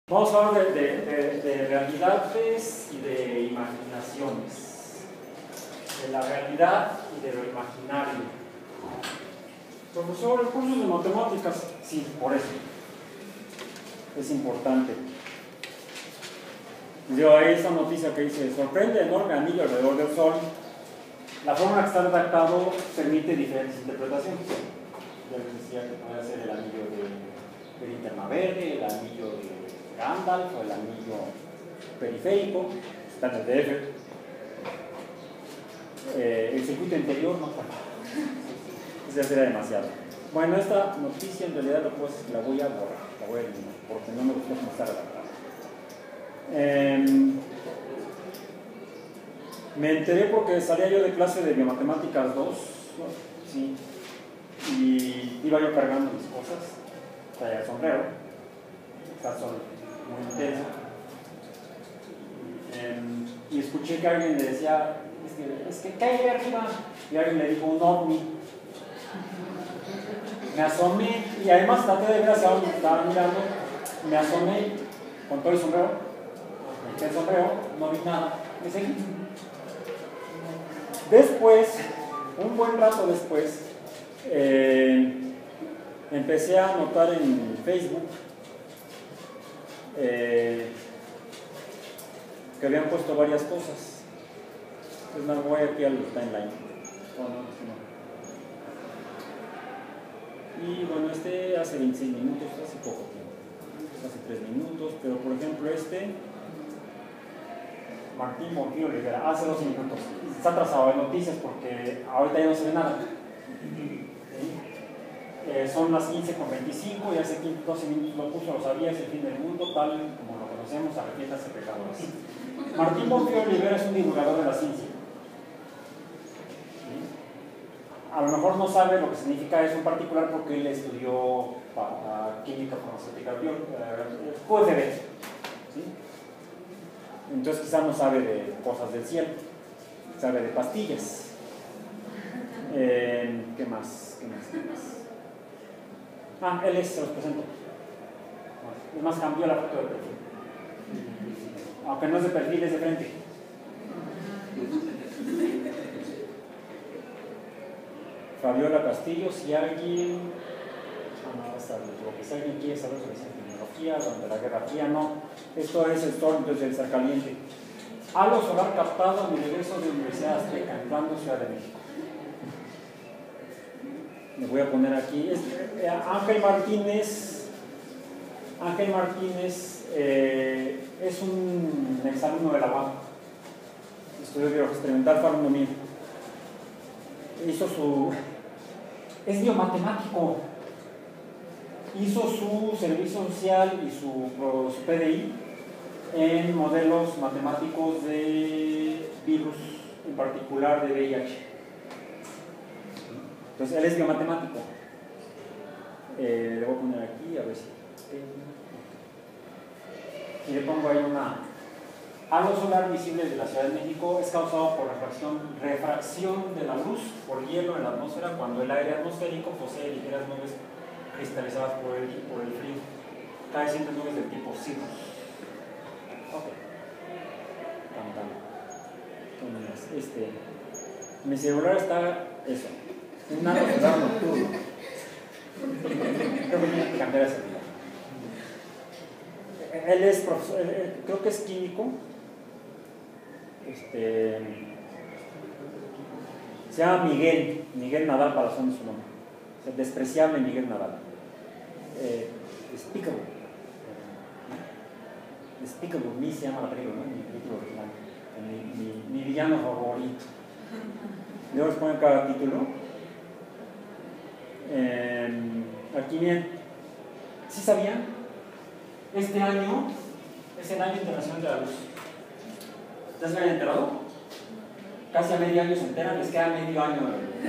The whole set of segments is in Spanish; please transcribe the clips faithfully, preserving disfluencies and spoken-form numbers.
Vamos a hablar de, de, de, de realidades y de imaginaciones. De la realidad y de lo imaginario. Profesor, el curso de matemáticas. Sí, por eso. Es importante. Yo ahí esta noticia que dice: sorprende enorme anillo alrededor del Sol. La forma en que está redactado permite diferentes interpretaciones. Ya les decía que puede ser el anillo de, de linterna verde, el anillo de Gandalf o el anillo periférico, está en el D F. Eh, el circuito interior no cuenta. Eso ya sería demasiado. Bueno, esta noticia en realidad lo que pasa es que la voy a borrar, la voy a eliminar, porque no me gustó cómo está redactada. Eh, me enteré porque salía yo de clase de biomatemáticas dos, ¿no? Sí, y iba yo cargando mis cosas, traía el sombrero, está sol muy intenso, eh, y escuché que alguien le decía: es que, es que cae arriba, y alguien le dijo: un ovni. Me asomé, y además traté de ver hacia dónde estaba mirando, me asomé con todo el sombrero, me quité el sombrero, no vi nada, me seguí. Después, un buen rato después, eh, empecé a notar en Facebook eh, que habían puesto varias cosas. Entonces me voy aquí al timeline. Oh, no, no. Y bueno, este hace veintiséis minutos, hace poco tiempo, hace tres minutos, pero por ejemplo este, Martín Montijo Rivera, hace dos minutos. Está atrasado de noticias porque ahorita ya no se ve nada. ¿Sí? Eh, son las quince con veinticinco y hace doce minutos lo puso: lo sabía, es el fin del mundo, tal como lo conocemos, arrepiéntase pecadores. Martín Montijo Rivera es un divulgador de la ciencia. ¿Sí? A lo mejor no sabe lo que significa eso en particular porque él estudió para química farmacéutica, Q F B. ¿Sí? Entonces quizás no sabe de cosas del cielo, sabe de pastillas. Eh, ¿Qué más? ¿Qué más? ¿Qué más? Ah, él es, se los presento. Es más, cambió la foto de perfil. Aunque no es de perfil, es de frente. Fabiola Castillo, si alguien, ah, no, si alguien quiere saber sobre tecnología, durante la Guerra Fría, no. Esto es el sol desde el ser caliente. Halo solar captado en el universo de Universidad Azteca, en Plano, Ciudad de México. Le voy a poner aquí. Es, eh, Ángel Martínez. Ángel Martínez eh, es un exalumno de la U A M. Estudió biología experimental, fue alumno mío. Hizo su. Es biomatemático. Hizo su servicio social y su, su P D I en modelos matemáticos de virus, en particular de V I H. Entonces, él es biomatemático. Eh, le voy a poner aquí, a ver si. Y le pongo ahí una. Halo solar visible de la Ciudad de México es causado por refracción, refracción de la luz por hielo en la atmósfera cuando el aire atmosférico posee ligeras nubes cristalizadas por el, por el frío. Cae siempre nubes del tipo cirrus. Ok. Tan, este, mi celular está eso. Un halo solar nocturno. Creo que tiene que cambiar ese día. Él es profesor, él, él, creo que es químico. Este, se llama Miguel, Miguel Nadal, para razón de su nombre. O sea, despreciable Miguel Nadal. Eh, Despicable. Despicable Me se llama la película, ¿no? Mi película original. Mi, mi, mi villano favorito. Luego les pongo cada título. Eh, aquí bien. ¿Sí sabían? Este año es el Año Internacional de la Luz. ¿Ya se habían enterado? Casi a medio año se enteran, les queda medio año.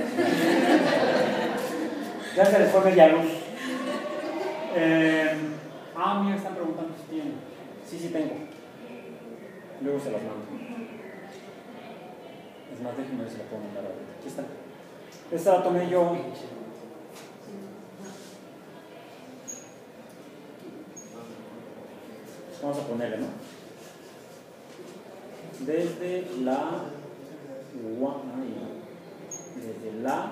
Ya se les fue media luz. Eh, ah, mira, están preguntando si tienen. Sí, sí tengo. Luego se las mando. Es más, déjenme ver si la puedo mandar ahorita. Aquí está. Esta la tomé yo. Vamos a ponerle, ¿no? Desde la UAM, desde la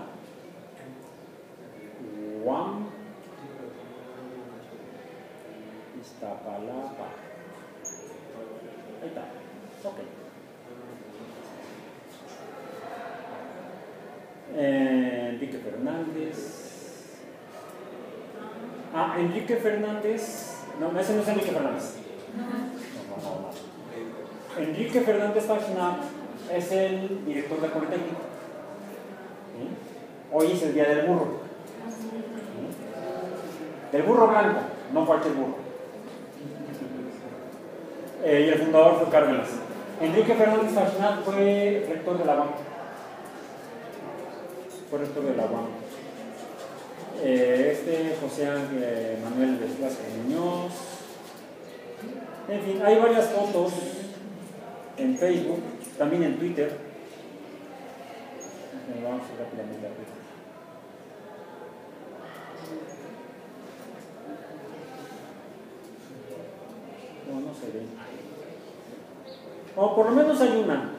UAM Iztapalapa. Ahí está. Ok. Eh, Enrique Fernández. Ah, Enrique Fernández. No, ese no es Enrique Fernández. No, no, no. Enrique Fernández Fachna es el director del Politécnico. ¿Sí? Hoy es el día del burro. ¿Sí? Del burro blanco, no cualquier burro. Eh, y el fundador fue Cárdenas. Enrique Fernández Fachna fue rector de la UAM. Fue rector de la UAM. Eh, este José Ángel Manuel de Plaza Muñoz. En fin, hay varias fotos en Facebook, también en Twitter. Vamos a rápidamente a Twitter. No, no se ve. O por lo menos hay una.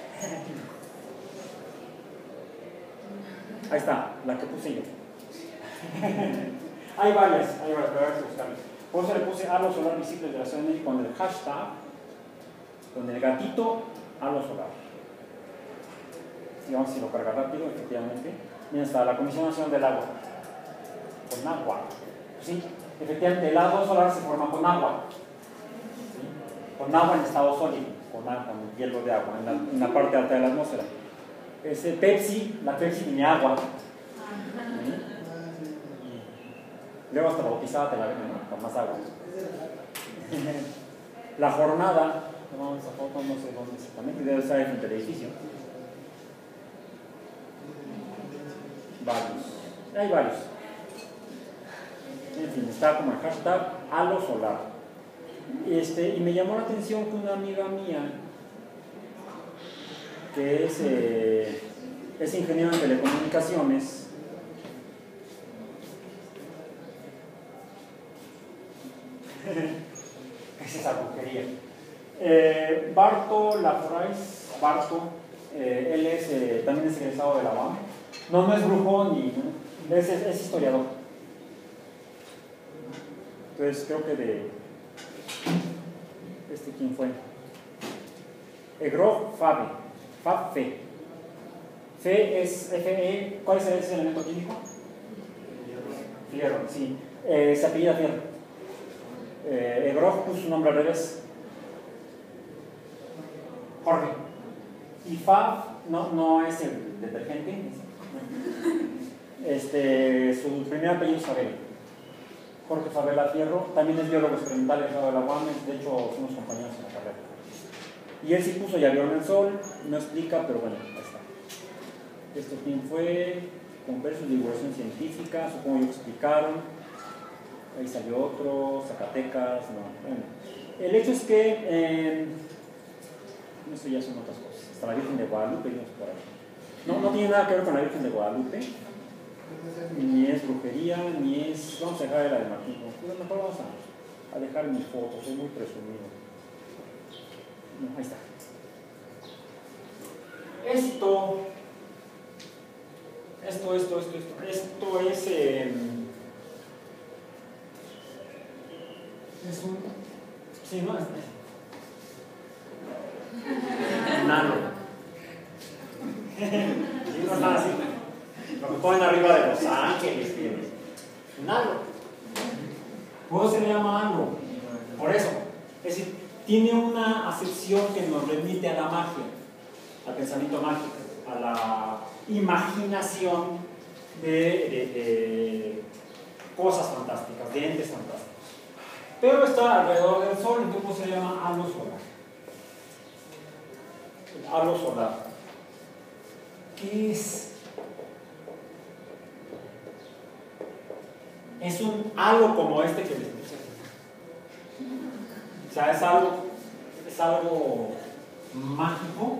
Ahí está, la que puse yo. Hay varias, hay varias, pero hay que buscarlas. Por eso le puse halo solar visible de la Ciudad de México con el hashtag, con el gatito halo solar. Y vamos a ver si lo carga rápido, efectivamente. Miren, está la Comisión Nacional del Agua. Con agua. Sí, efectivamente, el halo solar se forma con agua. ¿Sí? Con agua en estado sólido, con, agua, con hielo de agua, en la, en la parte alta de la atmósfera. Ese Pepsi, la Pepsi tiene agua. ¿Sí? Luego hasta bautizada te la venden, ¿no? Con más agua. La jornada, tomamos esa foto, no sé dónde exactamente, debe estar frente al edificio. Varios. Hay varios. En fin, está como el hashtag halo solar. Este, y me llamó la atención que una amiga mía, que es, eh, es ingeniero en telecomunicaciones, es esa brujería. Eh, Barto Lafrais, Barto, eh, él es, eh, también es egresado de la UAM. No, no es brujo ni es, es, es historiador. Entonces creo que de este quién fue. Egroch Fabe, Fab Fe. Fe es F E, ¿cuál es ese elemento químico? Fierro, sí. Eh, se apellida Fierro. Eh, Egroch puso su nombre al revés. Jorge. Y Fab no, no es el detergente. Este, su primer apellido es Favela. Jorge Favela Fierro, también es biólogo experimental en de la UAM, de hecho somos compañeros en la carrera. Y él sí puso Ya vieron el sol, no explica, pero bueno, ahí está. Esto quién fue, con versus de divulgación científica, supongo que explicaron. Ahí salió otro, Zacatecas, no, bueno. El hecho es que, eh, eso ya son otras cosas, hasta la Virgen de Guadalupe, no por ahí. No, no tiene nada que ver con la Virgen de Guadalupe, ni es brujería, ni es, vamos a dejar la de Martín, pero mejor vamos a, a dejar mi foto, soy muy presumido. No, ahí está. Esto, esto, esto, esto, esto, esto es, eh, es un, sí, no, es, es nano. Sí, no es nada así. Lo que ponen arriba de Los Ángeles, un halo. ¿Cómo se le llama halo? Por eso, es decir, tiene una acepción que nos remite a la magia, al pensamiento mágico, a la imaginación de, de, de cosas fantásticas, de entes fantásticos. Pero está alrededor del Sol, entonces se llama halo solar. El halo solar. ¿Qué es? Es un halo como este que les puse. O sea, es algo, es algo mágico.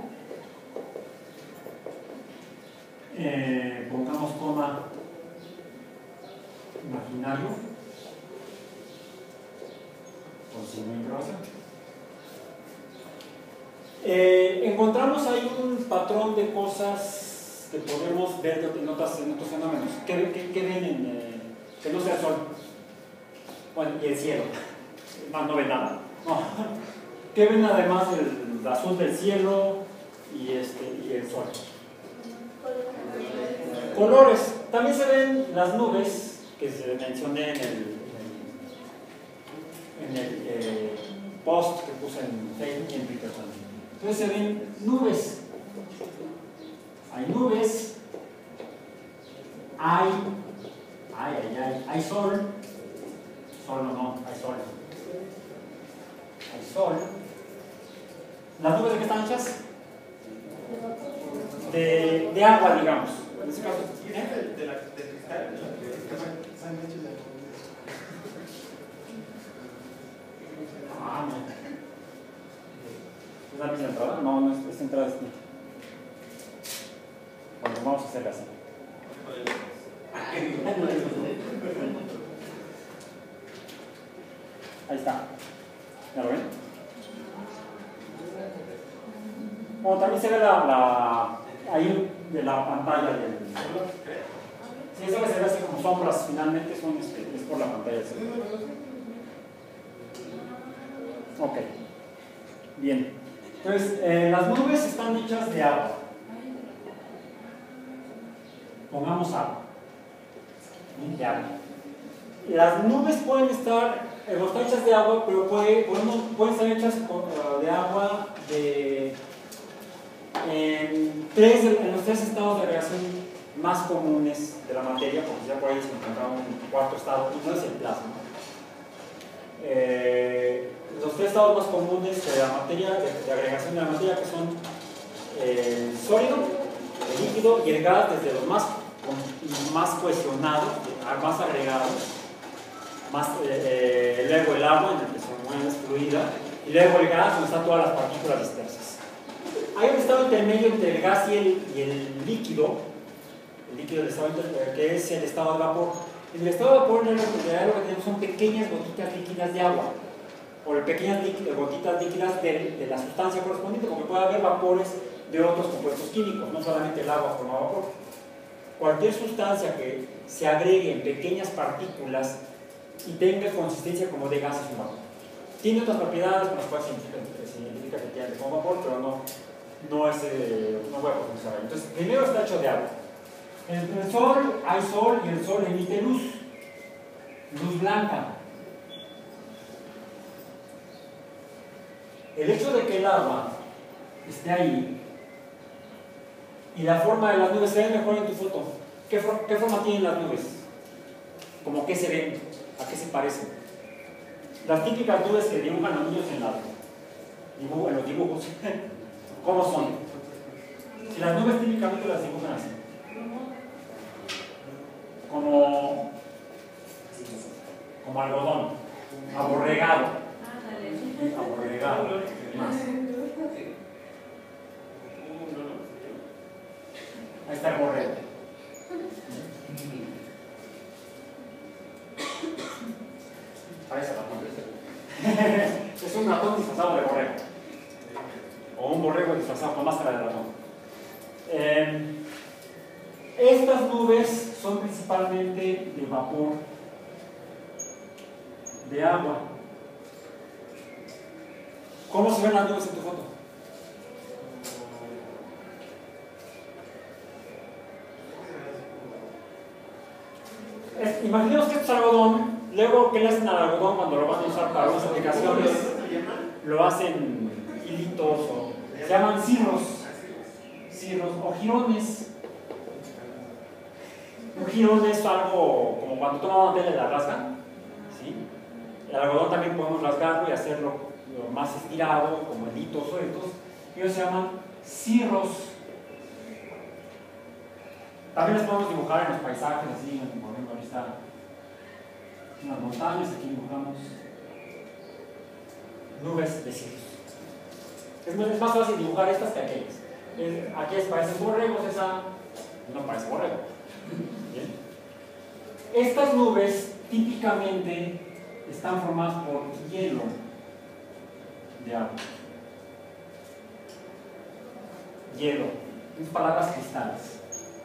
Eh, pongamos coma imaginario con signo de interrogación. Eh, encontramos ahí un patrón de cosas que podemos ver en, otras, en otros fenómenos. ¿Qué, qué, qué ven en, eh, que no sea el sol? Bueno, y el cielo. Más no ven nada. No. ¿Qué ven además del azul del cielo y, este, y el sol? Colores. También se ven las nubes que se mencioné en el, en el eh, post que puse en Facebook y en Twitter también. Entonces se ven nubes. Hay nubes. Hay, hay, hay, hay, hay sol. Sol o no, hay sol. Hay sol. ¿Las nubes de qué están hechas? De, de agua, digamos. En ese caso. ¿Eh? De la de cristal. Ah, no. ¿Es la misma entrada? No, no es, esta entrada es. Bueno, vamos a hacerla así. Ahí está. ¿Ya lo ven? Bueno, también se ve la, la ahí de la pantalla del. Sí, eso que se ve así como sombras finalmente son, este, es por la pantalla. ¿Sí? Ok. Bien. Entonces, eh, las nubes están hechas de agua. Pongamos agua. De agua. Las nubes pueden estar, eh, están hechas de agua, pero puede, podemos, pueden estar hechas de agua de, en, tres, en los tres estados de agregación más comunes de la materia, porque ya por ahí se encuentra un cuarto estado, y no es el plasma. Eh, los tres estados más comunes de la materia, de, de agregación de la materia, que son el sólido, el líquido y el gas, desde los más, más cohesionados, más agregados, más, eh, luego el agua, en el que se mueve es fluida, y luego el gas, donde están todas las partículas dispersas. Hay un estado intermedio entre el gas y el, y el líquido, el líquido del estado intermedio, que es el estado de vapor. En el estado de vapor, en realidad lo que tenemos son pequeñas gotitas líquidas de agua, o pequeñas líquidas, gotitas líquidas de, de la sustancia correspondiente, porque puede haber vapores de otros compuestos químicos, no solamente el agua forma vapor. Cualquier sustancia que se agregue en pequeñas partículas y tenga consistencia como de gas es un vapor. Tiene otras propiedades con las cuales se identifica que tiene como vapor, pero no, no, es, eh, no voy a profundizar ahí. Entonces, primero está hecho de agua. En el sol hay sol y el sol emite luz, luz blanca. El hecho de que el agua esté ahí y la forma de las nubes se ve mejor en tu foto. ¿Qué, for ¿Qué forma tienen las nubes? ¿Cómo qué se ven? ¿A qué se parecen? Las típicas nubes que dibujan anillos en, la, dibujo, en los dibujos, ¿cómo son? Si las nubes típicamente las dibujan así, como, como algodón, aborregado, aborregado, más. Ahí está el borrego. Parece ratón. Es un ratón disfrazado de borrego. O un borrego disfrazado con máscara de ratón. Eh, estas nubes son principalmente de vapor, de agua. ¿Cómo se ven las nubes en tu foto? Es, imaginemos que esto es algodón. Luego, ¿qué le hacen al algodón cuando lo van a usar para unas aplicaciones? Lo hacen hilitos o se llaman cirros, cirros o jirones. Un jirón es algo como cuando toman una tela y la rasgan, ¿sí? El algodón también podemos rasgarlo y hacerlo más estirado, como hilitos sueltos. Ellos se llaman cirros. También los podemos dibujar en los paisajes, así, por ejemplo, aquí está unas montañas, aquí dibujamos nubes de cirros. Es, es más fácil dibujar estas que aquellas. Es, aquellas parecen borregos, esa no parece borrego. ¿Bien? Estas nubes típicamente están formadas por hielo. de agua. Hielo. En palabras, cristales.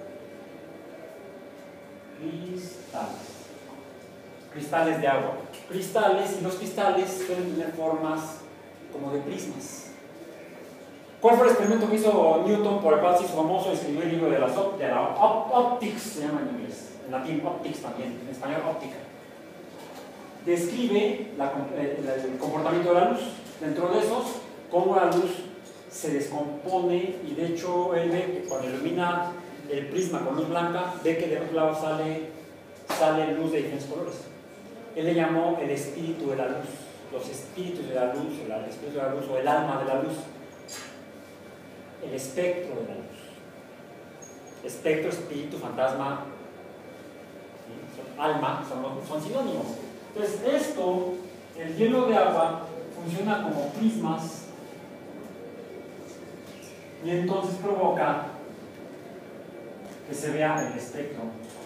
Cristales. Cristales de agua. Cristales, y los cristales suelen tener formas como de prismas. ¿Cuál fue el experimento que hizo Newton por el cual se hizo famoso? Escribió el libro de, las, de la op, Optics, se llama en inglés, en latín Optics también, en español óptica. Describe la, el, el comportamiento de la luz. Dentro de esos, cómo la luz se descompone, y de hecho él ve que cuando ilumina el prisma con luz blanca, ve que de otro lado sale, sale luz de diferentes colores. Él le llamó el espíritu de la luz, los espíritus de la luz, el espíritu de la luz o el alma de la luz, el espectro de la luz. Espectro, espíritu, fantasma, son, alma, son, son sinónimos. Entonces esto, el hielo de agua, funciona como prismas y entonces provoca que se vea el espectro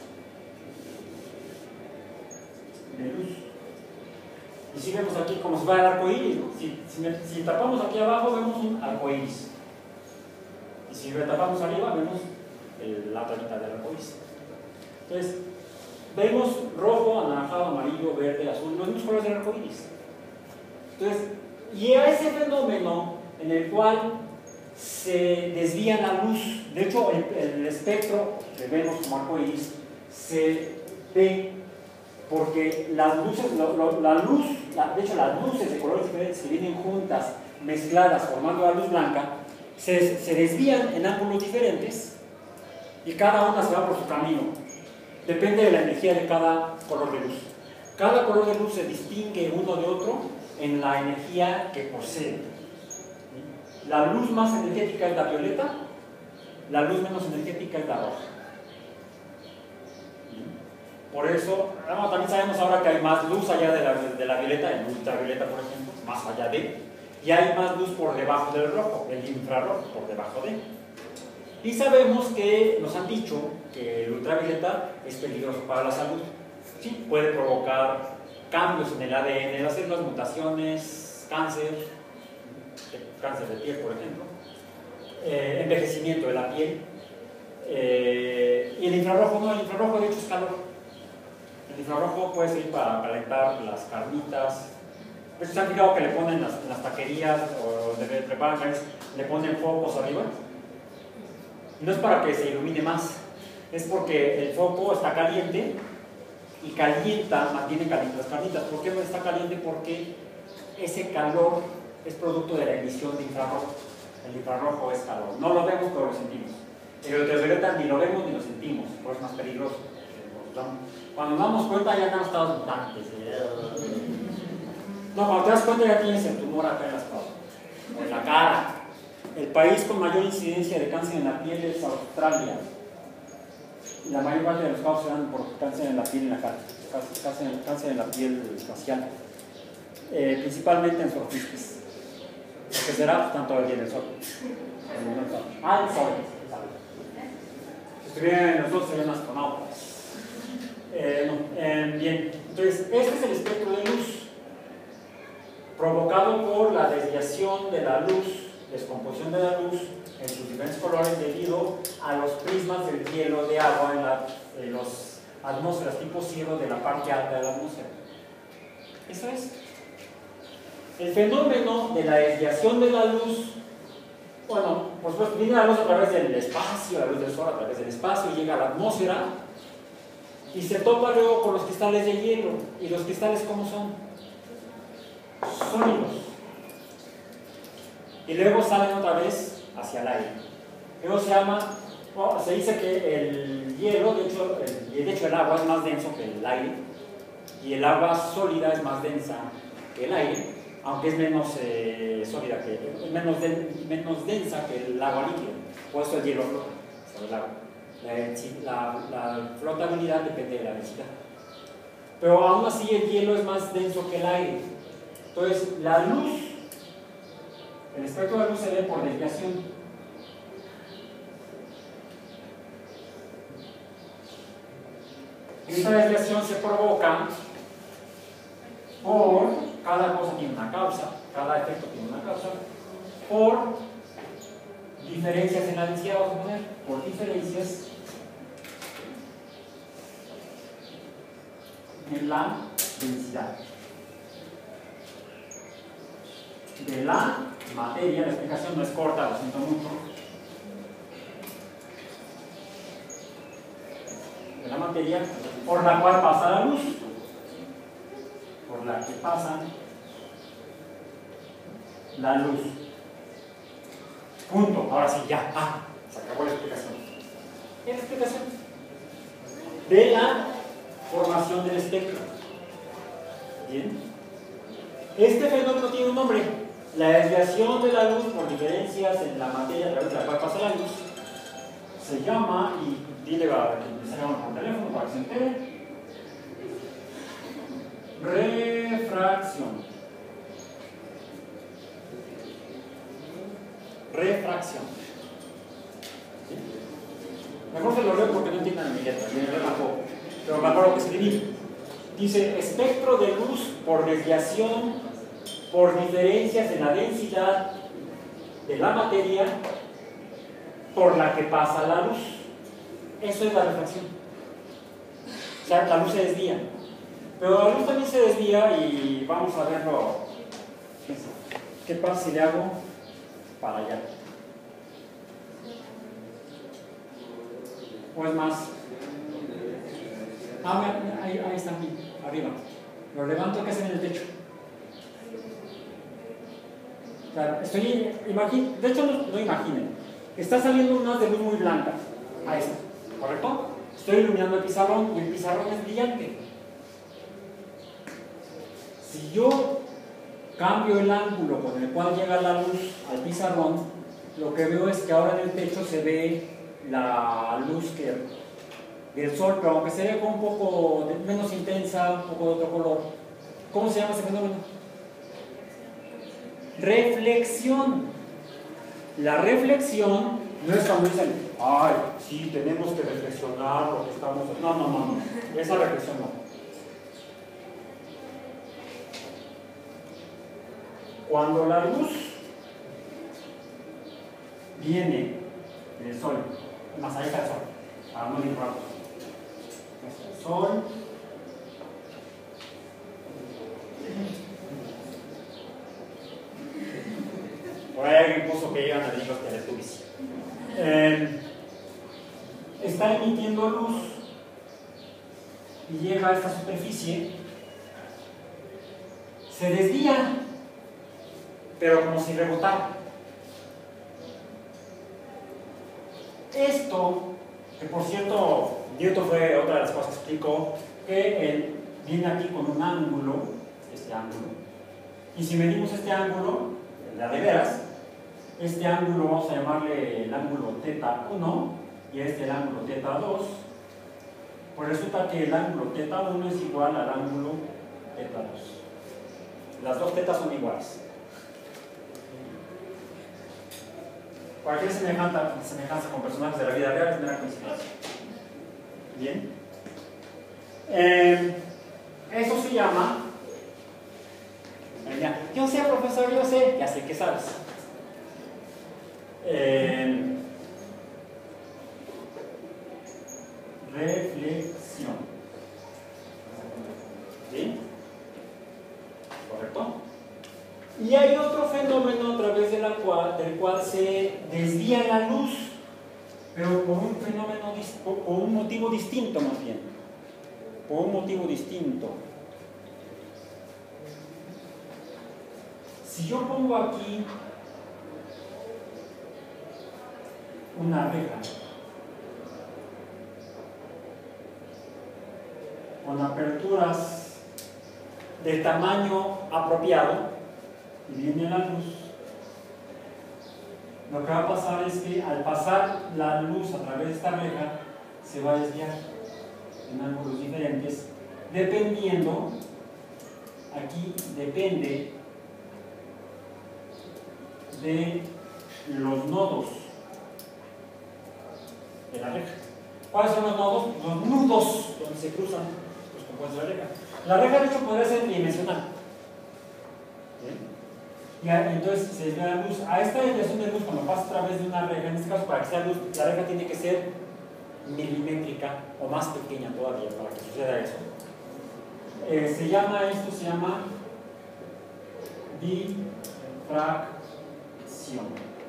de luz. Y si vemos aquí como si fuera el arco iris, ¿no? si, si, si tapamos aquí abajo vemos un arco iris, y si tapamos arriba vemos el, la otra mitad del arco iris. Entonces vemos rojo, anaranjado, amarillo, verde, azul, los mismos colores del arco iris. Entonces, y a ese fenómeno en el cual se desvía la luz, de hecho el, el espectro que vemos como arco iris se ve porque las luces, lo, lo, la luz, la, de hecho las luces de colores diferentes que vienen juntas, mezcladas, formando la luz blanca, se, se desvían en ángulos diferentes y cada una se va por su camino. Depende de la energía de cada color de luz. Cada color de luz se distingue uno de otro en la energía que posee. La luz más energética es la violeta, la luz menos energética es la roja. Por eso, bueno, también sabemos ahora que hay más luz allá de la, de la violeta, el ultravioleta por ejemplo, más allá de, y hay más luz por debajo del rojo, el infrarrojo por debajo de. Y sabemos que nos han dicho que el ultravioleta es peligroso para la salud. Sí, puede provocar cambios en el A D N de las células, mutaciones, cáncer, cáncer de piel por ejemplo, eh, envejecimiento de la piel, eh, y el infrarrojo no, el infrarrojo de hecho es calor. El infrarrojo puede servir para calentar las carnitas. ¿Se han fijado que le ponen las, en las taquerías o le preparan carnes, le ponen focos arriba? No es para que se ilumine más, es porque el foco está caliente y calienta, mantiene calientes las carnitas. ¿Por qué está caliente? Porque ese calor es producto de la emisión de infrarrojo. El infrarrojo es calor. No lo vemos, pero lo sentimos. El ultravioleta ni lo vemos ni lo sentimos, por eso es más peligroso. Cuando nos damos cuenta ya estamos todos mutantes. No, cuando te das cuenta ya tienes el tumor acá en la espalda, o en la cara. El país con mayor incidencia de cáncer en la piel es Australia. Y la mayor parte de los casos se dan por cáncer en la piel en la cara, cáncer, cáncer en la piel facial, eh, principalmente en surfistas. Lo que será tanto el día del sol. Ah, el sol. Si estuvieran nosotros serían astronautas. Eh, no, eh, bien, entonces este es el espectro de luz provocado por la desviación de la luz, descomposición de la luz en sus diferentes colores debido a los prismas del hielo de agua en, la, en las atmósferas tipo cielo de la parte alta de la atmósfera. Eso es. El fenómeno de la desviación de la luz, bueno, por supuesto, viene la luz a través del espacio, la luz del sol a través del espacio, llega a la atmósfera y se topa luego con los cristales de hielo. ¿Y los cristales cómo son? Sólidos. Y luego salen otra vez hacia el aire. Luego se llama, oh, se dice que el hielo, de hecho el, de hecho el agua es más denso que el aire, y el agua sólida es más densa que el aire, aunque es menos eh, sólida que, menos, de, menos densa que el agua líquida. Por eso el hielo flota sobre el agua. La, la, la flotabilidad depende de la densidad. Pero aún así el hielo es más denso que el aire. Entonces la luz, el espectro de la luz se ve por desviación. Esta desviación se provoca por, cada cosa tiene una causa. cada efecto tiene una causa, por diferencias en la densidad, vamos a poner, por diferencias en la densidad de la materia. La explicación no es corta, lo siento mucho. De la materia por la cual pasa la luz, por la que pasa la luz. Punto. Ahora sí, ya. Ah, se acabó la explicación. ¿Qué es la explicación? De la formación del espectro. Bien. Este fenómeno tiene un nombre. La desviación de la luz por diferencias en la materia a través de la cual pasa la luz se llama, y dile a quien me llama por teléfono para que se entere, refracción. Refracción. ¿Sí? Mejor se lo leo porque no entiendan mi letra, me leo tampoco, pero me acuerdo que escribí. Dice: espectro de luz por desviación, por diferencias en la densidad de la materia por la que pasa la luz. Eso es la refracción. O sea, la luz se desvía. Pero la luz también se desvía y vamos a verlo. ¿Qué pasa si le hago para allá? O es más. Ah, ahí, ahí está aquí, arriba. Lo levanto, ¿qué hacen en el techo? Claro, estoy, imagine, de hecho no, no imaginen, está saliendo una de luz muy blanca, a esta, ¿correcto? Estoy iluminando el pizarrón y el pizarrón es brillante. Si yo cambio el ángulo con el cual llega la luz al pizarrón, lo que veo es que ahora en el techo se ve la luz que, del sol, pero aunque se ve con un poco de, menos intensa, un poco de otro color. ¿Cómo se llama ese fenómeno? Reflexión. La reflexión no es cuando dicen, ay, sí, tenemos que reflexionar lo que estamos... No, no, no, no. Esa reflexión no. Cuando la luz viene del sol, más allá está el sol, para no dibujarlo. El sol. Por ahí alguien puso que llegan a venir los Teletubbies. Eh, está emitiendo luz y llega a esta superficie, se desvía, pero como si rebotara. Esto, que por cierto, Newton fue otra de las cosas que explicó, que él viene aquí con un ángulo, este ángulo, y si medimos este ángulo, la de veras, este ángulo vamos a llamarle el ángulo teta uno y este el ángulo teta dos, pues resulta que el ángulo teta uno es igual al ángulo teta dos. Las dos tetas son iguales. Cualquier semejanza, semejanza con personajes de la vida real es mera coincidencia. Bien. Eh, eso se llama... Yo sé, profesor, yo sé. Ya sé que sabes. Eh, reflexión. ¿Sí? ¿Correcto? Y hay otro fenómeno a través de la cual, del cual se desvía la luz, pero por un fenómeno, por un motivo distinto más bien, por un motivo distinto. Si yo pongo aquí una reja con aperturas de tamaño apropiado, y viene la luz, lo que va a pasar es que al pasar la luz a través de esta reja se va a desviar en ángulos diferentes, dependiendo, aquí depende de los nodos de la reja. ¿Cuáles son los nodos? Los nudos donde se cruzan los compuestos de la reja. La reja de hecho podría ser tridimensional. ¿Bien? Y a, entonces se desvía la luz. A esta desviación de luz, cuando pasa a través de una reja, en este caso para que sea luz, la reja tiene que ser milimétrica o más pequeña todavía para que suceda eso. Eh, se llama, esto se llama difracción.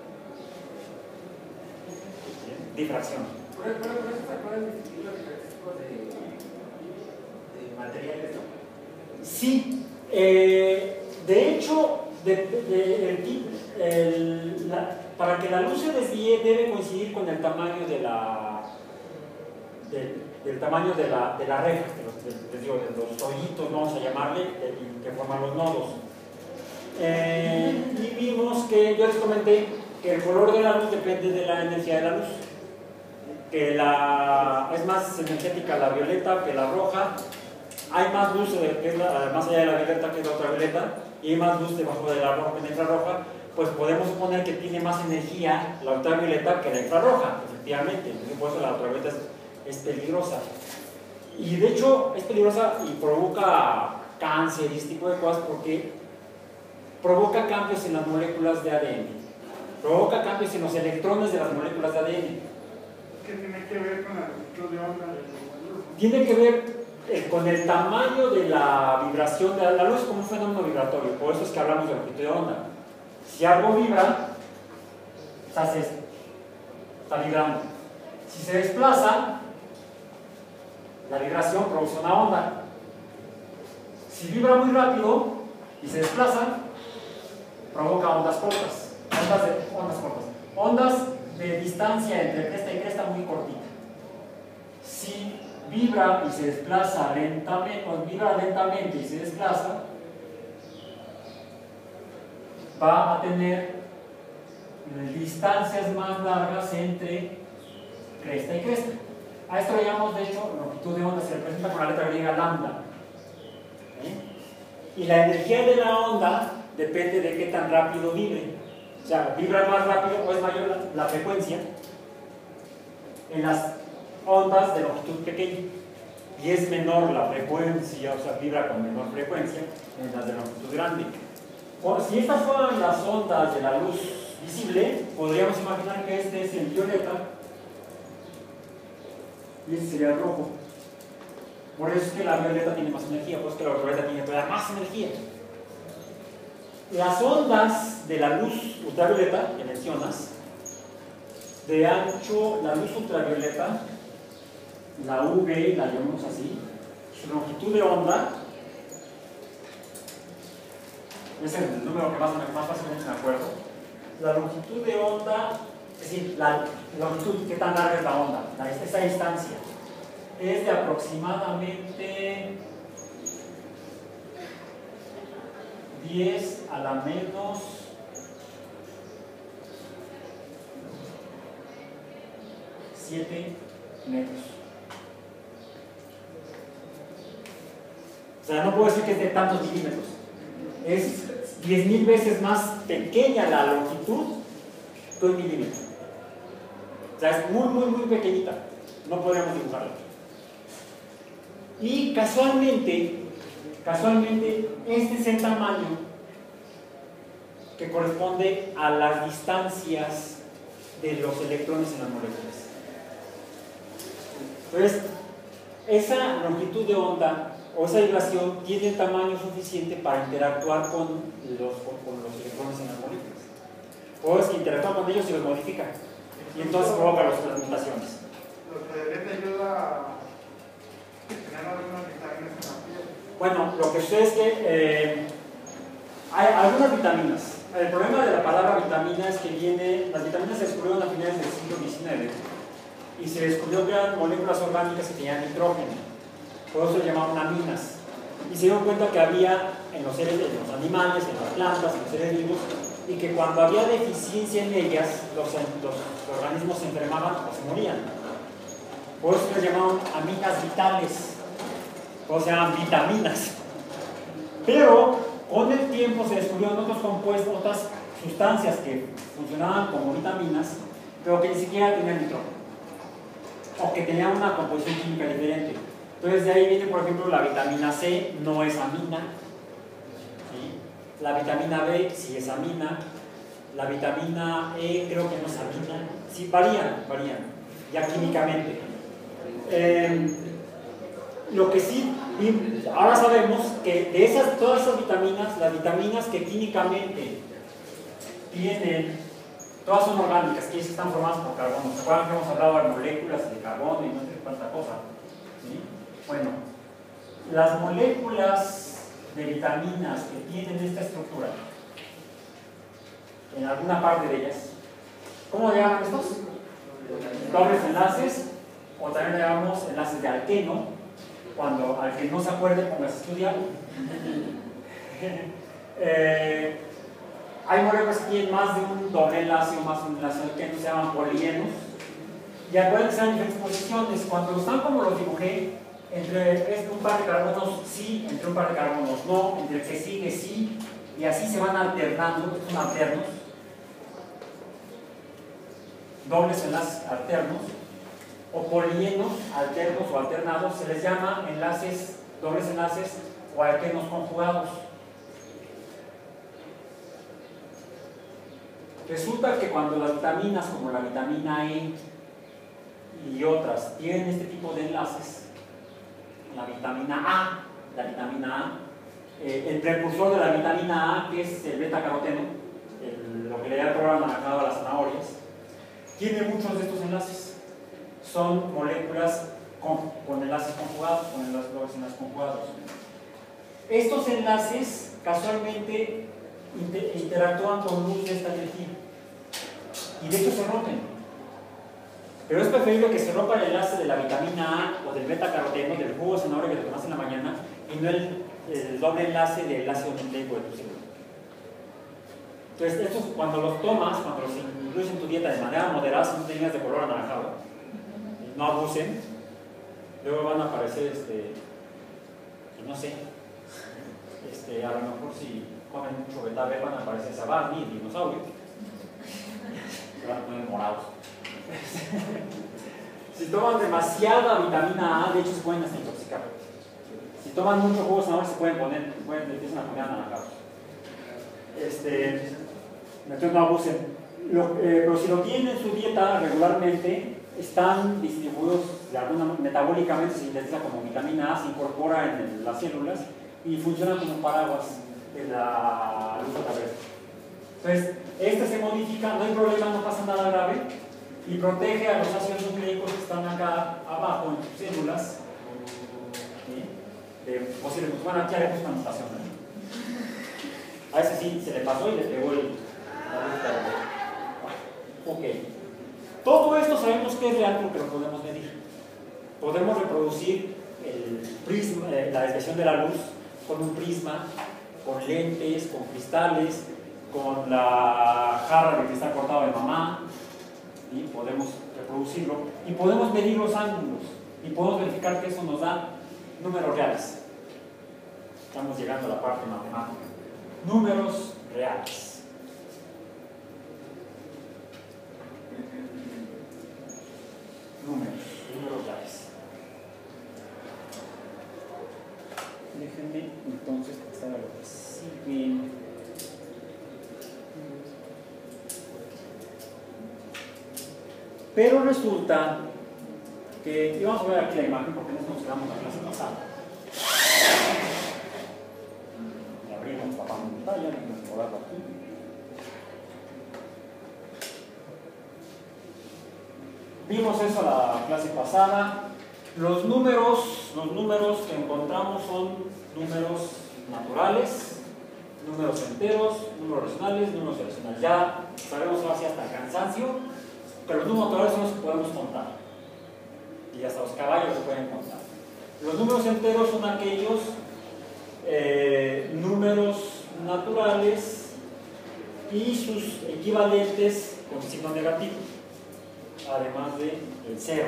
Difracción. ¿Por eso se acuerdan de distinguir los diferentes tipos de, de materiales? Sí, eh, de hecho, de, de, de, el, el, la, para que la luz se desvíe debe coincidir con el tamaño de la, de, del tamaño de la, de la reja, de los, de, de, digo, de los hoyitos, vamos a llamarle, de, que forman los nodos. Eh, y vimos que, yo les comenté, que el color de la luz depende de la energía de la luz. Que la, es más energética la violeta que la roja. Hay más luz que es la, más allá de la violeta que la ultravioleta, y hay más luz debajo de la roja que la infrarroja. Pues podemos suponer que tiene más energía la ultravioleta que la infrarroja, efectivamente. Por eso la ultravioleta es, es peligrosa. Y de hecho es peligrosa y provoca cáncer y este tipo de cosas porque provoca cambios en las moléculas de A D N. Provoca cambios en los electrones de las moléculas de A D N. ¿Qué tiene que ver con la longitud de onda de la luz? Tiene que ver eh, con el tamaño de la vibración de la luz como un fenómeno vibratorio. Por eso es que hablamos de longitud de onda. Si algo vibra, se hace esto. Está vibrando. Si se desplaza, la vibración produce una onda. Si vibra muy rápido y se desplaza, provoca ondas cortas. Ondas, de, ondas cortas. Ondas de distancia entre cresta y cresta muy cortita. Si vibra y se desplaza lentamente, o vibra lentamente y se desplaza, va a tener distancias más largas entre cresta y cresta. A esto le llamamos, de hecho, longitud de onda, se representa con la letra griega lambda. ¿Eh? Y la energía de la onda depende de qué tan rápido vibre. O sea, vibra más rápido o es mayor la, la frecuencia en las ondas de longitud pequeña. Y es menor la frecuencia, o sea, vibra con menor frecuencia en las de longitud grande. O, si estas fueran las ondas de la luz visible, podríamos imaginar que este es el violeta y este sería el rojo. Por eso es que la violeta tiene más energía, por eso es que la ultravioleta tiene todavía más energía. Las ondas de la luz ultravioleta, que mencionas, de ancho, la luz ultravioleta, la U V, la llamamos así, su longitud de onda, es el número que más, más fácilmente me acuerdo. La longitud de onda, es decir, la longitud, qué tan larga es la onda, la, esa distancia, es de aproximadamente diez a la menos siete metros. O sea, no puedo decir que es de tantos milímetros. Es diez mil veces más pequeña la longitud que un milímetro. O sea, es muy, muy, muy pequeñita. No podríamos dibujarla. Y casualmente, casualmente, este es el tamaño que corresponde a las distancias de los electrones en las moléculas. Entonces, esa longitud de onda o esa vibración tiene el tamaño suficiente para interactuar con los, con, con los electrones en las moléculas. O es que interactúa con ellos y los modifica. Y entonces provoca las transmutaciones. Lo que te ayuda a tener algunas vitaminas en la piel. Bueno, lo que sucede es que eh, hay algunas vitaminas. El problema de la palabra vitamina es que viene, las vitaminas se descubrieron a finales del siglo diecinueve y se descubrió que eran moléculas orgánicas que tenían nitrógeno, por eso se llamaban aminas, y se dieron cuenta que había en los seres, en los animales, en las plantas, en los seres vivos, y que cuando había deficiencia en ellas, los, los organismos se enfermaban o se morían. Por eso se llamaban aminas vitales, o se llaman vitaminas. Pero con el tiempo se descubrieron otros compuestos, otras sustancias que funcionaban como vitaminas, pero que ni siquiera tenían nitrógeno, o que tenían una composición química diferente. Entonces de ahí viene, por ejemplo, la vitamina C, no es amina, ¿sí? La vitamina B sí es amina. La vitamina E creo que no es amina. Sí, varían, varían, ya químicamente. Eh, lo que sí, ahora sabemos que de esas, todas esas vitaminas, las vitaminas que químicamente tienen, todas son orgánicas, que están formadas por carbono. ¿Se acuerdan que hemos hablado de moléculas de carbono y no sé cuánta cosa? ¿Sí? Bueno, las moléculas de vitaminas que tienen esta estructura, en alguna parte de ellas, ¿cómo le llaman estos? Dobles enlaces, o también le llamamos enlaces de alqueno. Cuando al que no se acuerde, póngase a estudiar. eh, hay moléculas que tienen más de un doble enlace o más de un enlace de alqueno, se llaman polienos. Y acuérdense que están en diferentes posiciones. Cuando están como los dibujé, entre un par de carbonos sí, entre un par de carbonos no, entre el que sigue sí, y así se van alternando, son alternos. Dobles enlaces alternos, o polienos alternos o alternados, se les llama enlaces, dobles enlaces o alquenos conjugados. Resulta que cuando las vitaminas como la vitamina E y otras tienen este tipo de enlaces, la vitamina A, la vitamina A, eh, el precursor de la vitamina A, que es el beta-caroteno, el, lo que le da el color anaranjado a las zanahorias, tiene muchos de estos enlaces. Son moléculas con, con enlaces conjugados, con enlaces, enlaces conjugados. Estos enlaces casualmente inter, interactúan con luz de esta energía y de hecho se rompen. Pero es preferible que se rompa el enlace de la vitamina A o del beta-caroteno, del jugo de zanahoria que te tomas en la mañana, y no el, el doble enlace del ácido nucleico de tu célula. Entonces, estos cuando los tomas, cuando los incluyes en tu dieta de manera moderada, son líneas de color anaranjado, no abusen, luego van a aparecer, este, no sé, este, a lo mejor si comen mucho betabel van a aparecer sabán y dinosaurios, se van a poner morados. Si toman demasiada vitamina A, de hecho se pueden hasta intoxicar. Si toman mucho jugo de zanahoria se pueden poner, pueden, empiezan a poner anaranjados. Este, entonces no abusen. Lo, eh, pero si lo tienen en su dieta regularmente, están distribuidos de alguna manera, metabólicamente se sintetiza como vitamina A, se incorpora en el, las células y funcionan como paraguas de la luz ultravioleta. Entonces, este se modifica, no hay problema, no pasa nada grave y protege a los ácidos nucleicos que están acá abajo en tus células. ¿Sí? De posible, bueno, aquí haremos una mutación, ¿no? A ese sí se le pasó y le pegó el, la luz ultravioleta. Ok. Todo esto sabemos que es real porque lo podemos medir. Podemos reproducir el prisma, eh, la desviación de la luz con un prisma, con lentes, con cristales, con la jarra de cristal cortado de mamá, y podemos reproducirlo y podemos medir los ángulos y podemos verificar que eso nos da números reales. Estamos llegando a la parte matemática. Números reales. Números, números reales. Déjenme entonces pasar a lo que sigue. Pero resulta que, y vamos a ver aquí la imagen porque no nos quedamos en la clase pasada. Le abrimos la pantalla, vamos a moverlo aquí. Vimos eso la clase pasada. Los números, los números que encontramos son números naturales, números enteros, números racionales, números irracionales. Ya sabemos así hasta el cansancio, pero los números naturales son los que podemos contar. Y hasta los caballos se pueden contar. Los números enteros son aquellos eh, números naturales y sus equivalentes con signo negativo, además de el cero.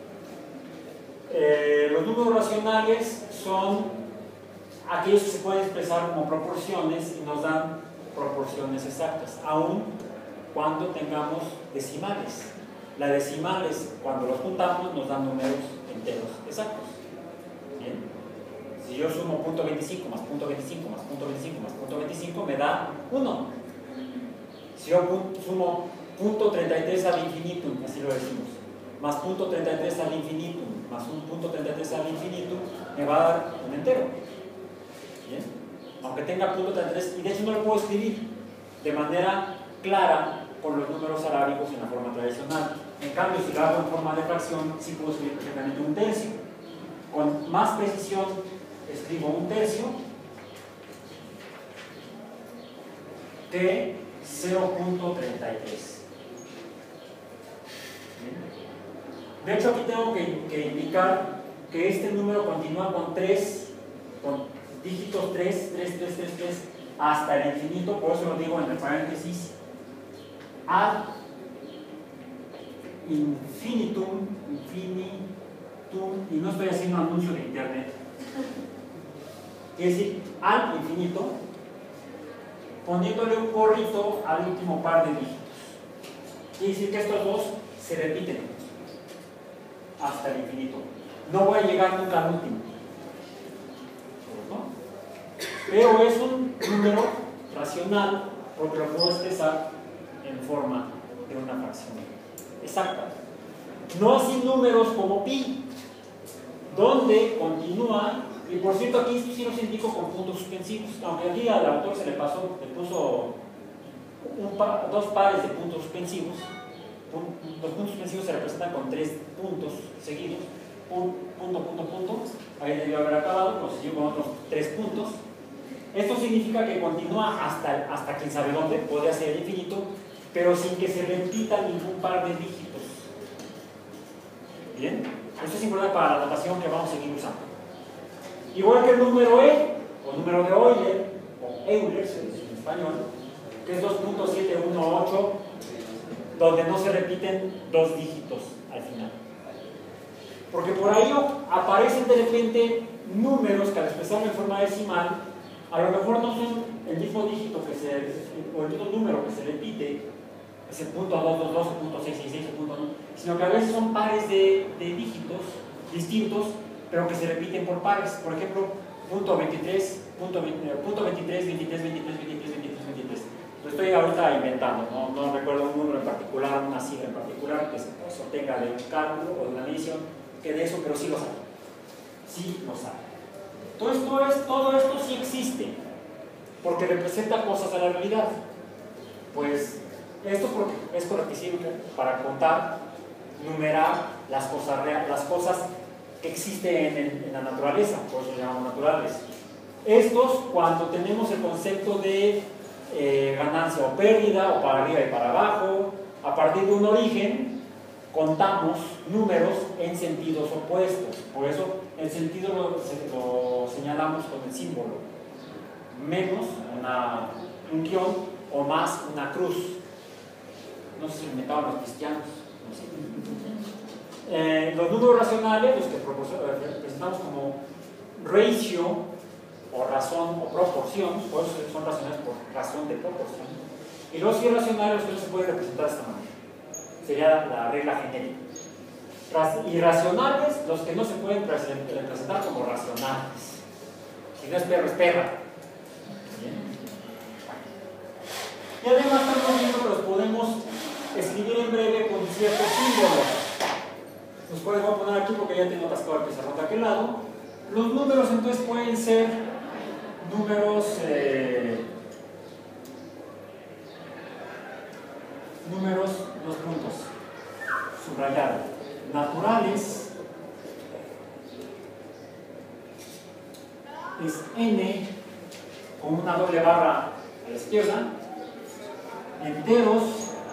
Eh, los números racionales son aquellos que se pueden expresar como proporciones y nos dan proporciones exactas, aun cuando tengamos decimales. Las decimales, cuando los juntamos, nos dan números enteros exactos. ¿Bien? Si yo sumo punto veinticinco más punto veinticinco más punto veinticinco más punto veinticinco me da uno. Si yo sumo punto treinta y tres al infinitum, así lo decimos, más punto treinta y tres al infinitum, más un punto treinta y tres al infinitum, me va a dar un entero. ¿Bien? Aunque tenga punto treinta y tres, y de hecho no lo puedo escribir de manera clara con los números arábicos en la forma tradicional. En cambio, si lo hago en forma de fracción, sí puedo escribir perfectamente un tercio. Con más precisión escribo un tercio de cero punto treinta y tres. De hecho, aquí tengo que, que indicar que este número continúa con tres, con dígitos tres, tres, tres, tres, tres, hasta el infinito, por eso lo digo en el paréntesis, ad infinitum, infinitum, y no estoy haciendo anuncio de internet. Quiere decir, al infinito, poniéndole un gorrito al último par de dígitos. Quiere decir que estos dos se repiten hasta el infinito. No voy a llegar nunca al último. ¿No? Pero es un número racional porque lo puedo expresar en forma de una fracción exacta. No así números como pi, donde continúa, y por cierto aquí sí los indico con puntos suspensivos, aunque aquí al autor se le pasó, le puso un pa, dos pares de puntos suspensivos. Los puntos suspensivos se representan con tres puntos seguidos, punto, punto, punto, ahí debió haber acabado, pues seguimos con otros tres puntos. Esto significa que continúa hasta, hasta quién sabe dónde, podría ser el infinito, pero sin que se repita ningún par de dígitos. Bien, esto es importante para la notación que vamos a seguir usando. Igual que el número E, o número de Euler, o Euler, se dice en español, que es dos punto setecientos dieciocho, donde no se repiten dos dígitos al final. Porque por ahí aparecen de repente números que al expresarlo en forma decimal, a lo mejor no son el mismo dígito que se, o el mismo número que se repite, ese punto dos dos dos, punto seis seis seis, punto nueve, sino que a veces son pares de, de dígitos distintos, pero que se repiten por pares. Por ejemplo, punto veintitrés, punto veinte, punto veintitrés, veintitrés, veintitrés, veintitrés, veintitrés, veintitrés. Lo estoy ahorita inventando, no, no recuerdo un número en particular, una cifra en particular que se obtenga de un cálculo o de una medición, que de eso, pero sí lo sabe. Sí lo sabe. Todo esto, es, todo esto sí existe, porque representa cosas a la realidad. Pues esto es correctísimo para contar, numerar las cosas, las cosas que existen en, en, en la naturaleza, por eso llamamos naturales. Estos, cuando tenemos el concepto de eh, ganancia o pérdida, o para arriba y para abajo, a partir de un origen, contamos números en sentidos opuestos. Por eso el sentido lo, lo señalamos con el símbolo. Menos una, un guión o más una cruz. No sé si lo inventaban los cristianos. No sé. Eh, los números racionales, los que presentamos como ratio o razón o proporción, por eso son racionales por razón de proporción. Y los irracionales, los que no se pueden representar de esta manera. Sería la regla genérica. Irracionales, los que no se pueden representar como racionales. Si no es perro, es perra. Bien. Y además estamos viendo que los podemos escribir en breve con ciertos símbolos. Los cuales voy a poner aquí porque ya tengo atascado el pizarrón de aquel lado. Los números entonces pueden ser números eh, números, dos puntos, subrayado, naturales, es n con una doble barra a la izquierda, enteros,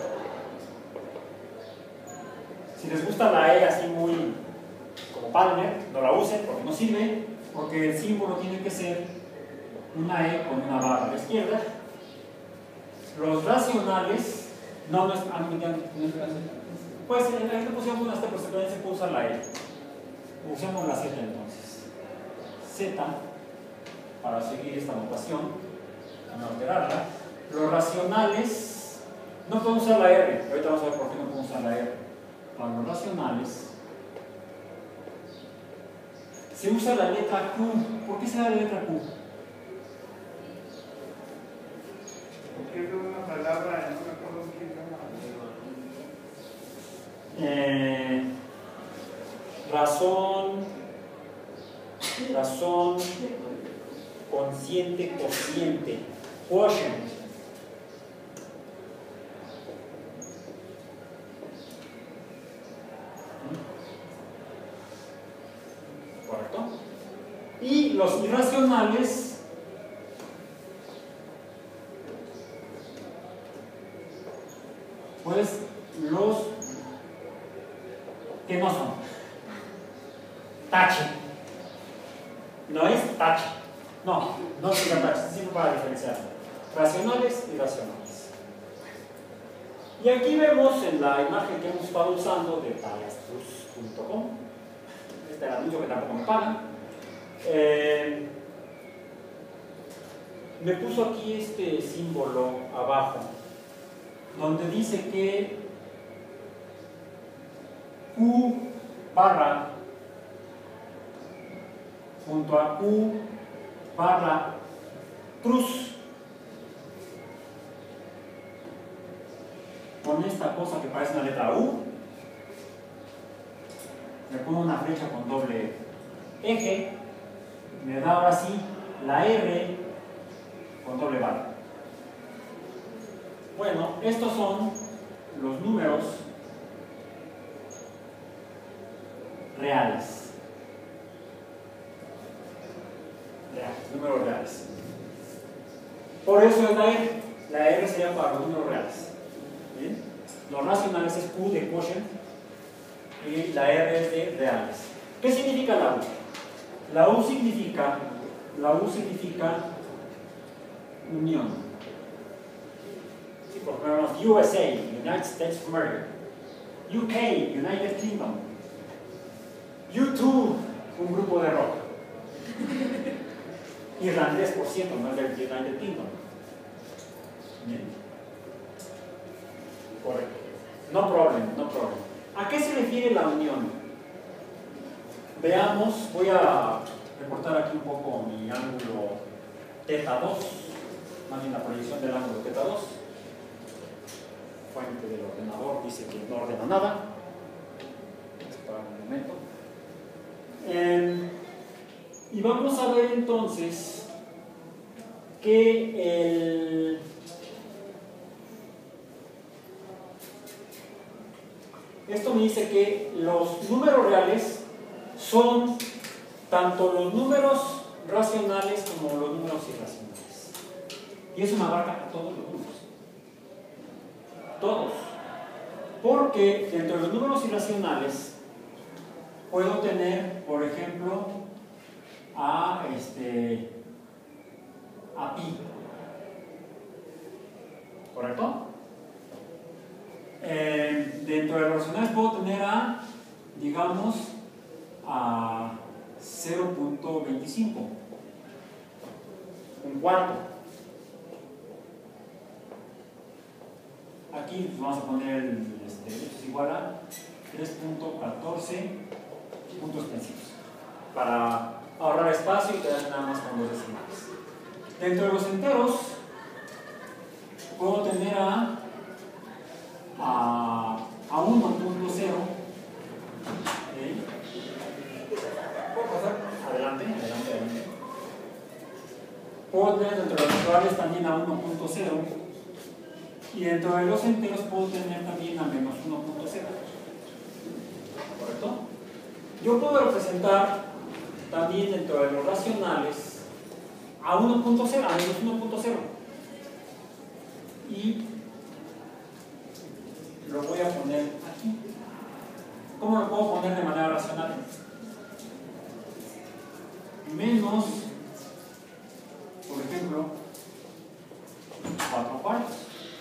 si les gusta la E así muy como Palmer, no la usen porque no sirve, porque el símbolo tiene que ser una E con una barra a la izquierda. Los racionales, no, no es, ah, no, no, pues en la gente pusimos una, pero se puede usar la E. Usemos la Z entonces. Z, para seguir esta notación, no alterarla. Los racionales, no podemos usar la R, ahorita vamos a ver por qué no podemos usar la R. Para los racionales, se usa la letra Q. ¿Por qué se da la letra Q? Porque es una palabra, no me acuerdo qué se llama. Eh, razón, razón consciente, cociente, quotient. ¿Correcto? Y los irracionales pues los que no son tache, no es tache, no, no es una tache, sino para diferenciar racionales y irracionales. Y aquí vemos en la imagen que hemos estado usando de palastrus punto com, este es el anuncio que tampoco me pagan, eh, me puso aquí este símbolo abajo donde dice que Q barra junto a Q barra trus con esta cosa que parece una letra U, le pongo una flecha con doble eje, me da ahora sí la R con doble barra. Bueno, estos son los números reales. Reales, números reales. Por eso es la R. La R sería para los números reales. ¿Bien? Los racionales es Q de quotient y la R es de reales. ¿Qué significa la U? La U significa, la U significa unión. Sí, por ejemplo, U S A, United States of America, U K, United Kingdom, U dos, un grupo de rock, irlandés por cierto, no es del United Kingdom. Bien. Correcto. No problem, no problem. ¿A qué se refiere la unión? Veamos, voy a recortar aquí un poco mi ángulo teta dos, más bien la proyección del ángulo teta dos. Fuente del ordenador dice que no ordena nada. Espera un momento. Eh, y vamos a ver entonces que el esto me dice que los números reales son tanto los números racionales como los números irracionales. Y eso me abarca a todos los números. Todos. Porque dentro de los números irracionales puedo tener, por ejemplo, a este a pi. ¿Correcto? Eh, dentro de los racionales puedo tener a, digamos, a cero punto veinticinco, un cuarto. Aquí pues, vamos a poner este, esto es igual a tres punto catorce puntos extensivos para ahorrar espacio y quedar nada más con dos decimales. Dentro de los enteros puedo tener a a, a uno punto cero. ¿Okay? ¿Puedo pasar? Adelante, adelante, adelante. Puedo tener dentro de los naturales también a uno punto cero y dentro de los enteros puedo tener también a menos uno punto cero. ¿Correcto? Yo puedo representar también dentro de los racionales a uno punto cero, a menos uno punto cero. Y lo voy a poner aquí. ¿Cómo lo puedo poner de manera racional? Menos, por ejemplo, cuatro cuartos.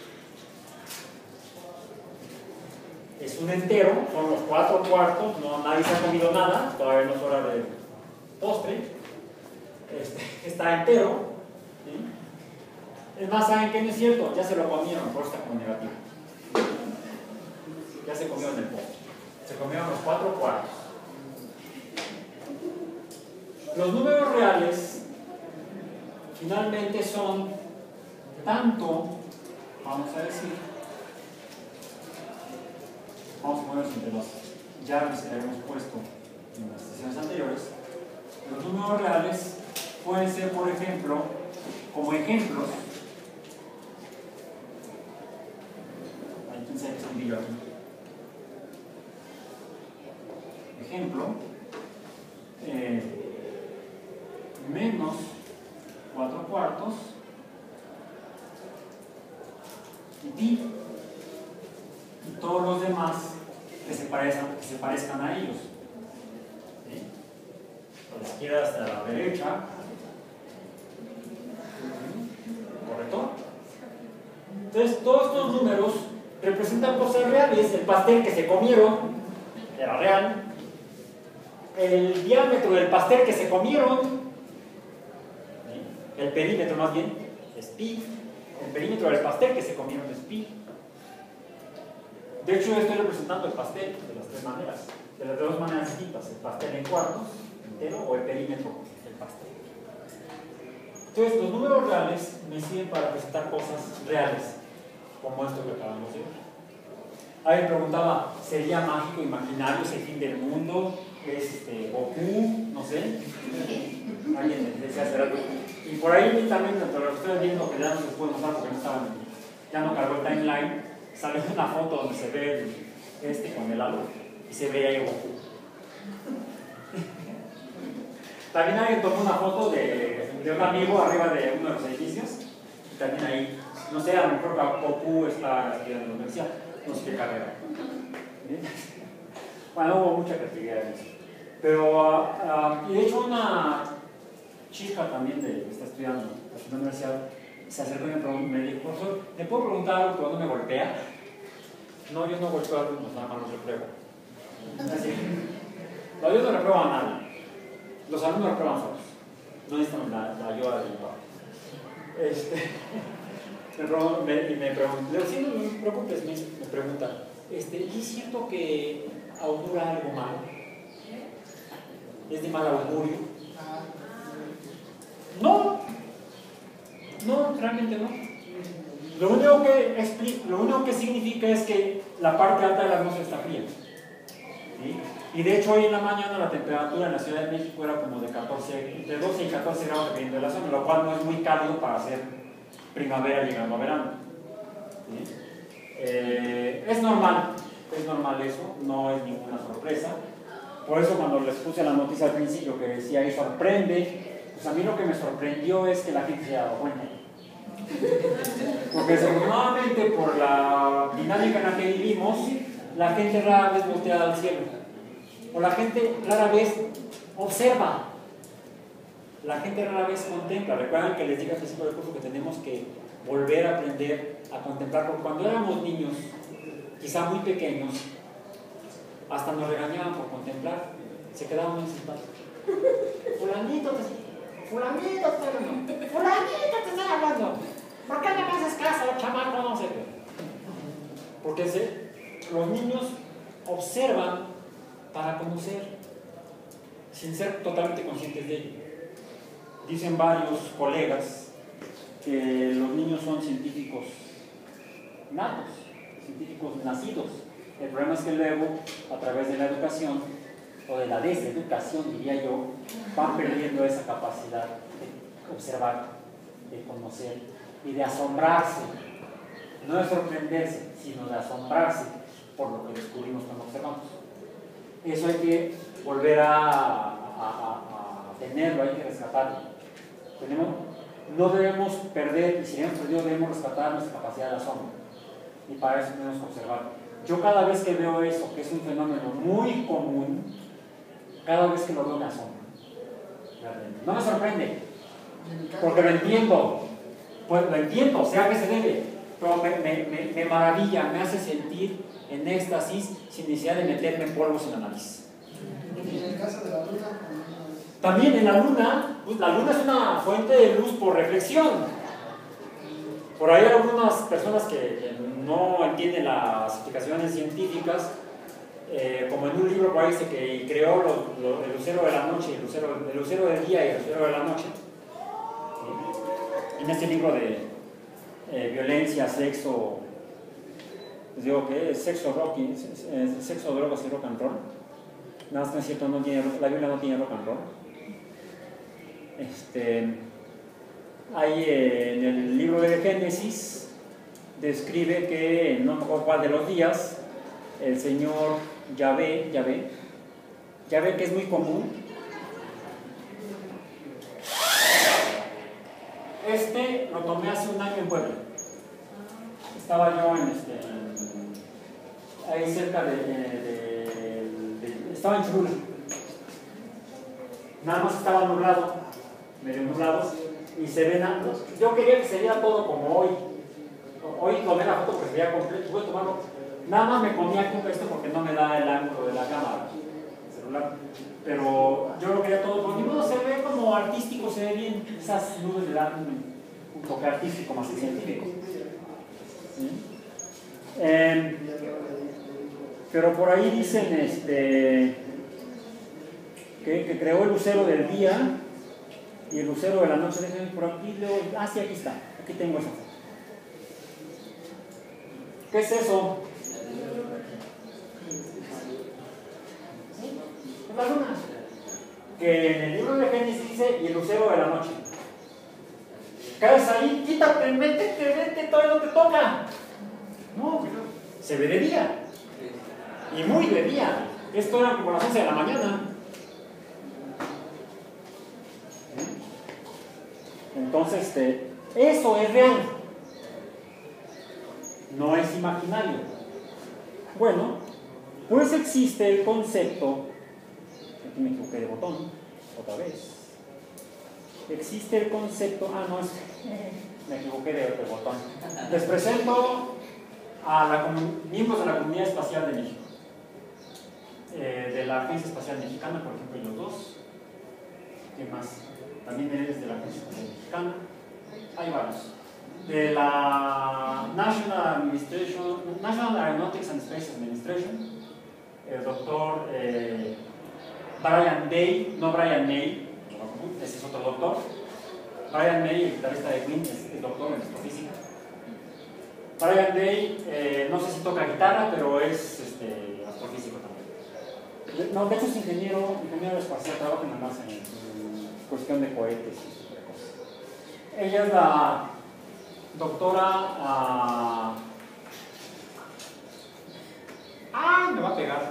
Es un entero, son los cuatro cuartos, no, nadie se ha comido nada, todavía no es hora de postre. Este, está entero. ¿Sí? Es más, ¿saben qué no es cierto? Ya se lo comieron, por eso está como negativo. Ya se comieron el postre. Se comieron los cuatro cuartos. Los números reales finalmente son tanto, vamos a decir, vamos a ponerlos entre las llaves que habíamos puesto en las sesiones anteriores. Los números reales pueden ser, por ejemplo, como ejemplos. Hay quien sabe que es un brillo aquí. Ejemplo, eh, menos cuatro cuartos y pi, y todos los demás que se parezcan, que se parezcan a ellos. ¿Sí? De la izquierda hasta la derecha. ¿Correcto? Entonces, todos estos números representan cosas reales. El pastel que se comieron era real. El diámetro del pastel que se comieron, ¿sí? El perímetro más bien, es pi. El perímetro del pastel que se comieron es pi. De hecho, yo estoy representando el pastel de las tres maneras, de las dos maneras distintas: el pastel en cuartos, entero, o el perímetro del pastel. Entonces, los números reales me sirven para presentar cosas reales, como esto que acabamos de ver. Alguien preguntaba, ¿sería mágico, imaginario, es el fin del mundo? ¿Es este, Goku? No sé. Alguien decía hace rato. Y por ahí también, entre lo que estoy viendo, que ya no se puede mostrar porque no estaba, ya no cargó el timeline, salió una foto donde se ve el, este con el halo y se ve ahí Goku. También alguien tomó una foto de, de un amigo arriba de uno de los edificios. Y también ahí, no sé, a lo mejor Goku está estudiando en la universidad, no sé qué carrera. ¿Sí? Bueno, hubo mucha creatividad en eso. Pero, uh, uh, y de hecho, una chica también de, que está estudiando en la universidad se acercó y me, preguntó, me dijo: profesor, ¿me puedo preguntar algo cuando me golpea? No, yo no golpeo a alumnos, nada más los repruebo. Así. No, yo no repruebo a nadie. Los alumnos reprueban solos. No necesitan la, la ayuda del papá. Este, me, me, me pregunto, le digo, sí, no me preocupes, me, me pregunta, este, ¿y es cierto que augura algo malo? ¿Es de mal augurio? No, no, realmente no. Lo único que explica, lo único que significa es que la parte alta de la atmósfera está fría. ¿Sí? Y de hecho hoy en la mañana la temperatura en la Ciudad de México era como de catorce, entre doce y catorce grados dependiendo de la zona, lo cual no es muy cálido para hacer primavera llegando a verano. ¿Sí? Eh, es normal, es normal eso, no es ninguna sorpresa. Por eso cuando les puse la noticia al principio que decía ahí sorprende, pues a mí lo que me sorprendió es que la gente se haya dado cuenta. Porque desafortunadamente por la dinámica en la que vivimos, la gente rara vez voltea al cielo. O la gente rara vez observa. La gente rara vez contempla. Recuerdan que les dije al principio del curso que tenemos que volver a aprender a contemplar. Porque cuando éramos niños, quizá muy pequeños, hasta nos regañaban por contemplar. Se quedaban muy sentados. Fulanito te, fulanito te estoy hablando. Fulanito te estoy hablando. ¿Por qué no me haces caso, chamaco? No sé qué. Porque se, los niños observan para conocer, sin ser totalmente conscientes de ello. Dicen varios colegas que los niños son científicos natos, científicos nacidos. El problema es que luego, a través de la educación, o de la deseducación, diría yo, van perdiendo esa capacidad de observar, de conocer y de asombrarse. No de sorprenderse, sino de asombrarse por lo que descubrimos cuando observamos. Eso hay que volver a, a, a, a tenerlo, hay que rescatarlo. Tenemos, no debemos perder, y si hemos perdido debemos rescatar nuestra capacidad de asombro. Y para eso tenemos que observar. Yo cada vez que veo eso, que es un fenómeno muy común, cada vez que lo veo me asombro. No me sorprende, porque lo entiendo, pues lo entiendo, sé a qué se debe, pero me, me, me, me maravilla, me hace sentir en éxtasis sin necesidad de meterme polvos en la nariz. En el caso de la luna, también en la luna, pues la luna es una fuente de luz por reflexión. Por ahí hay algunas personas que, que no entienden las explicaciones científicas eh, como en un libro por ahí dice que creó los, los, el lucero de la noche, el lucero, el lucero del día y el lucero de la noche. ¿Sí? En este libro de eh, violencia, sexo, les digo que es sexo, rock, y, es sexo, drogas y rock and roll. Nada más no es cierto, no tiene, la Biblia no tiene rock and roll. Este, ahí eh, en el libro de Génesis describe que no me acuerdo cuál de los días el Señor Yahvé, Yahvé, Yahvé que es muy común. Este lo tomé hace un año en Puebla. Estaba yo en este, ahí cerca de, de, de, de estaba en Cholula. Nada más estaba nublado, medio nublado, y se ven, yo quería que se viera todo como hoy. Hoy tomé la foto porque se veía completo, voy a tomarlo. Nada más me ponía con esto porque no me da el ángulo de la cámara, el celular. Pero yo lo quería todo, porque no se ve como artístico, se ve bien. Esas nubes le dan un, un toque artístico, más que científico. ¿Sí? Eh, pero por ahí dicen este, que, que creó el lucero del día y el lucero de la noche. Déjenme por aquí, luego, ah, sí, aquí está, aquí tengo esa. ¿Qué es eso? Es la luna. Que en el libro de Génesis dice, y el lucero de la noche. Caes ahí, quítate, métete, vete, todavía no te toca. No, se ve de día. Y muy de día. Esto era como las once de la mañana. Entonces, este, eso es real. No es imaginario. Bueno, pues existe el concepto, aquí me equivoqué de botón, otra vez. Existe el concepto, ah, no, es, me equivoqué de otro botón. Les presento a los miembros de la Comunidad Espacial de México, eh, de la Agencia Espacial Mexicana, por ejemplo, y los dos. ¿Qué más? También eres de la Agencia Espacial Mexicana. Hay varios. De la National Administration, National Aeronautics and Space Administration, el doctor eh, Brian Day, no Brian May, ese es otro doctor. Brian May, el guitarrista de Queen, es, es doctor en astrofísica. Brian Day, eh, no sé si toca guitarra, pero es este, astrofísico también. No, de hecho es ingeniero, ingeniero espacial, trabaja en la NASA en, en cuestión de cohetes y ese tipo de cosas. Ella es la doctora. Uh... ¡Ay! Me va a pegar.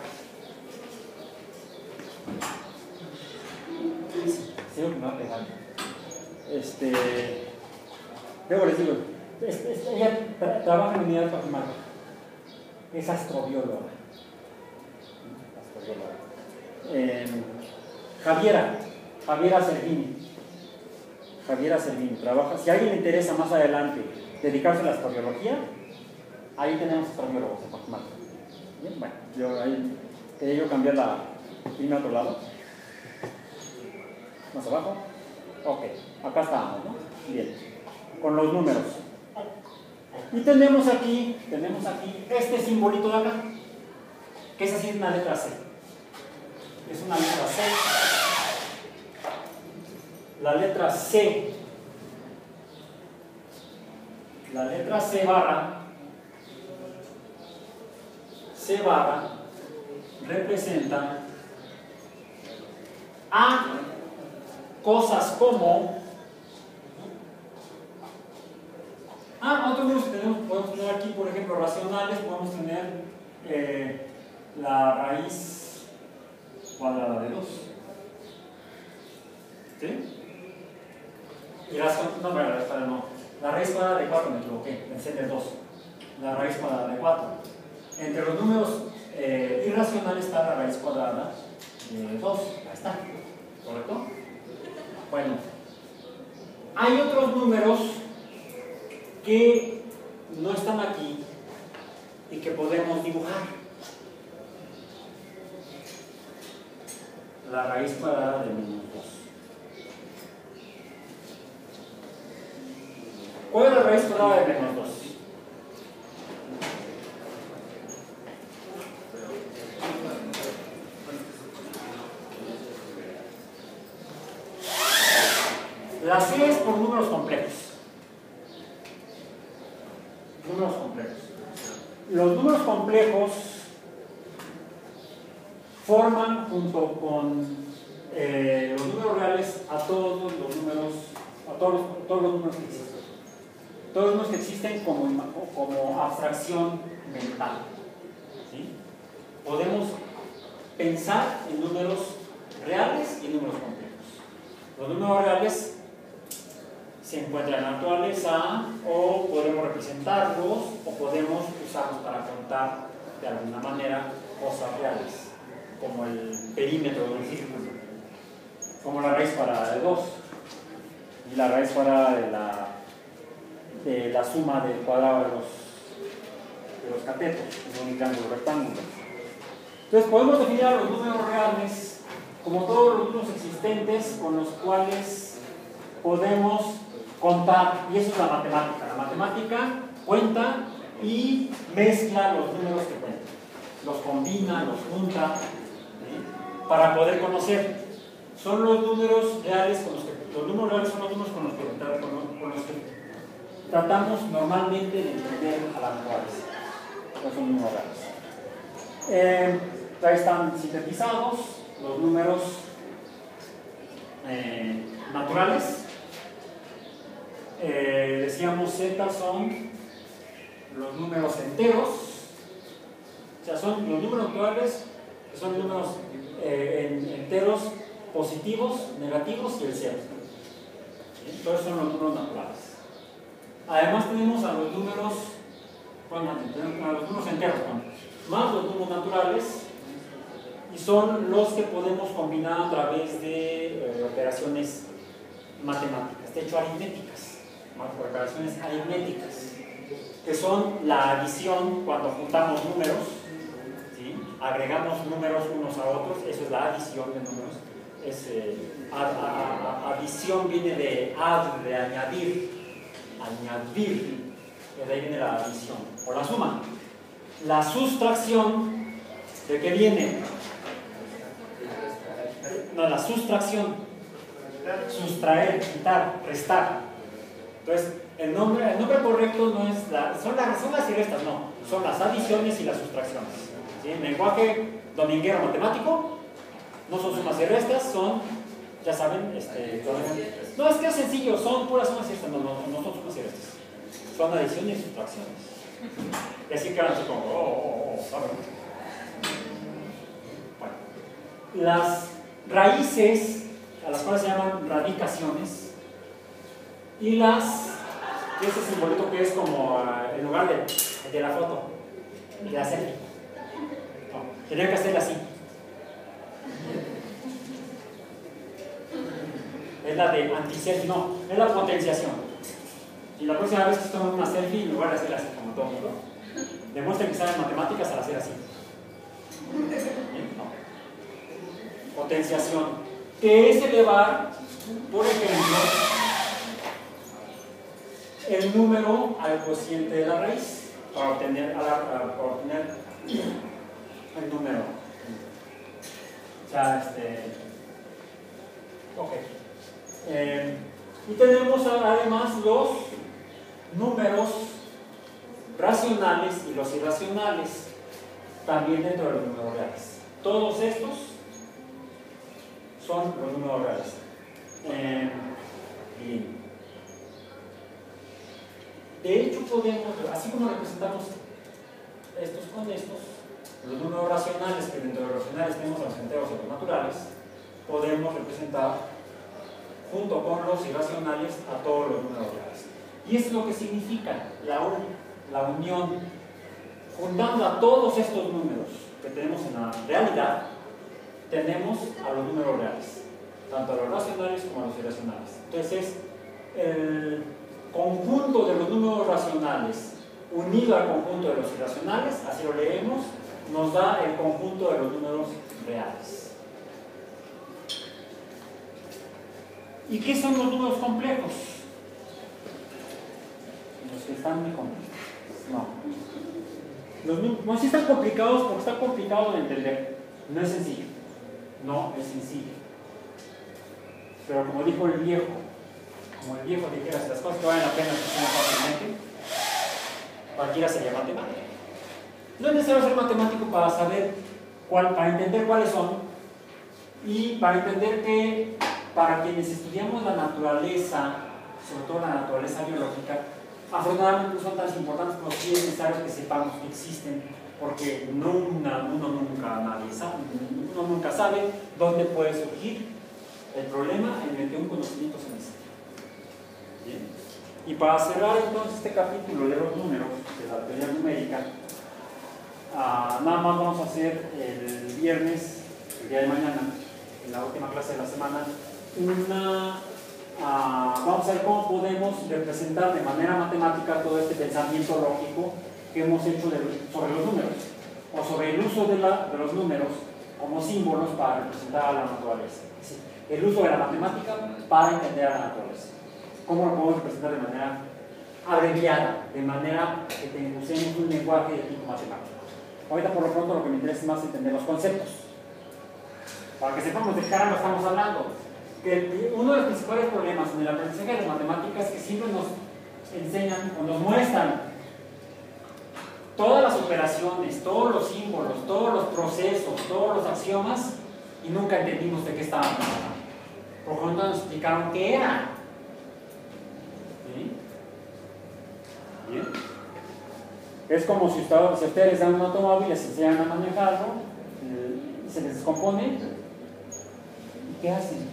Sí, que me va a pegar. Este. Luego les digo, es, es, ella tra trabaja en unidad informática. Es astrobióloga. Astrobióloga. Eh, Javiera, Javiera Servini. Javiera Servini trabaja. Si a alguien le interesa más adelante dedicarse a la astrobiología, ahí tenemos astrobiólogos en Paxmática. Bien, bueno, yo ahí quería yo cambiar la irme a otro lado. Más abajo. Ok, acá estamos, ¿no? Bien. Con los números. Y tenemos aquí, tenemos aquí este simbolito de acá, que es así una letra C. Es una letra C. La letra C, la letra C barra, C barra representa a cosas como, ah, otros números que tenemos, podemos tener aquí, por ejemplo, racionales, podemos tener eh, la raíz cuadrada de dos. ¿Sí? Y las, no, no, no, la raíz cuadrada de cuatro, me equivoqué, pensé de dos. La raíz cuadrada de cuatro. Entre los números eh, irracionales está la raíz cuadrada de dos. Ahí está. ¿Correcto? Bueno, hay otros números que no están aquí y que podemos dibujar. La raíz cuadrada de menos dos. ¿Cuál es la raíz cuadrada de menos dos? La C es por números complejos. Números complejos. Los números complejos forman junto con eh, los números reales a todos los números, a todos los, todos los números que existen. Todos los números que existen como, como abstracción mental. ¿Sí? Podemos pensar en números reales y en números complejos. Los números reales se encuentran en la naturaleza o podemos representarlos o podemos usarlos para contar de alguna manera cosas reales, como el perímetro del círculo, como la raíz cuadrada de dos y la raíz cuadrada de la, de la suma del cuadrado de los, de los catetos en un triángulo rectángulo. Entonces podemos definir a los números reales como todos los números existentes con los cuales podemos contar, y eso es la matemática. La matemática cuenta y mezcla los números que cuentan, los combina, los junta, ¿sí? Para poder conocer. Son los números reales con los que, los números reales son los números con los que, con, con los que tratamos normalmente de entender a las naturaleza. Estos son números reales. Eh, ahí están sintetizados los números eh, naturales. Eh, decíamos Z son los números enteros, o sea, son los números naturales, que son números eh, en, enteros positivos, negativos y el cero. ¿Sí? Todos son los números naturales. Además tenemos a los números, bueno, a los números enteros, ¿no? Más los números naturales, y son los que podemos combinar a través de eh, operaciones matemáticas, de hecho aritméticas. Operaciones aritméticas, que son la adición cuando juntamos números, ¿sí? Agregamos números unos a otros, eso es la adición de números. Es, eh, a, a, a, adición viene de ad, de añadir, añadir, de ahí viene la adición, o la suma. La sustracción, ¿de qué viene? No, la sustracción, sustraer, quitar, restar. Entonces, el nombre, el nombre correcto no es la, son, las, son las y restas, no, son las adiciones y las sustracciones. ¿Sí? En lenguaje dominguero matemático, no son sumas y restas, son, ya saben, este, no, es que es sencillo, son puras sumas y restas, no, no, no son sumas y restas, son adiciones y sustracciones. Y así quedan así como, oh, oh, oh, ¿saben? Bueno, las raíces, a las cuales se llaman radicaciones, y las, ese simbolito que es como uh, en lugar de, de la foto, de la selfie. No, tenía que hacerla así. Es la de anti-selfie, no, es la potenciación. Y la próxima vez que tomen una selfie, en lugar de hacerla así como todo el mundo, demuestren que saben matemáticas al hacer así. No. Potenciación, que es elevar, por ejemplo, el número al cociente de la raíz para obtener, para obtener el número. O sea, este. Ok. Eh, y tenemos además los números racionales y los irracionales también dentro de los números reales. Todos estos son los números reales. Eh, bien. De hecho, podemos, así como representamos estos con estos, los números racionales, que dentro de los racionales tenemos a los enteros y los naturales, podemos representar junto con los irracionales a todos los números reales. Y eso es lo que significa la, un, la unión, juntando a todos estos números que tenemos en la realidad, tenemos a los números reales, tanto a los racionales como a los irracionales. Entonces es el conjunto de los números racionales unido al conjunto de los irracionales, así lo leemos, nos da el conjunto de los números reales. ¿Y qué son los números complejos? Los que están muy complejos. No. Los, no, sí están complicados porque está complicado de entender. No es sencillo. No es sencillo. Pero como dijo el viejo, como el viejo dijera, si las cosas que valen la pena se hacen fácilmente, cualquiera sería matemático. No es necesario ser matemático para saber, cuál, para entender cuáles son, y para entender que para quienes estudiamos la naturaleza, sobre todo la naturaleza biológica, afortunadamente no son tan importantes, pero sí es necesario que sepamos que existen, porque no una, uno nunca nadie sabe, uno nunca sabe dónde puede surgir el problema en el que un conocimiento se necesita. ¿Bien? Y para cerrar entonces este capítulo de los números, de la teoría numérica, uh, nada más vamos a hacer el viernes, el día de mañana, en la última clase de la semana, una, uh, vamos a ver cómo podemos representar de manera matemática todo este pensamiento lógico que hemos hecho de, sobre los números, o sobre el uso de, la, de los números como símbolos para representar a la naturaleza. Sí, el uso de la matemática para entender a la naturaleza. ¿Cómo lo podemos representar de manera abreviada, de manera que te usemos un lenguaje de tipo matemático? Ahorita por lo pronto lo que me interesa es más entender los conceptos, para que sepamos de qué caramba estamos hablando. Que uno de los principales problemas en el aprendizaje de las matemáticas es que siempre nos enseñan o nos muestran todas las operaciones, todos los símbolos, todos los procesos, todos los axiomas, y nunca entendimos de qué estaban hablando. Por lo tanto nos explicaron qué era. ¿Sí? ¿Bien? Es como si, usted, si ustedes les dan un automóvil y les enseñan a manejarlo, y se les descompone, ¿y qué hacen?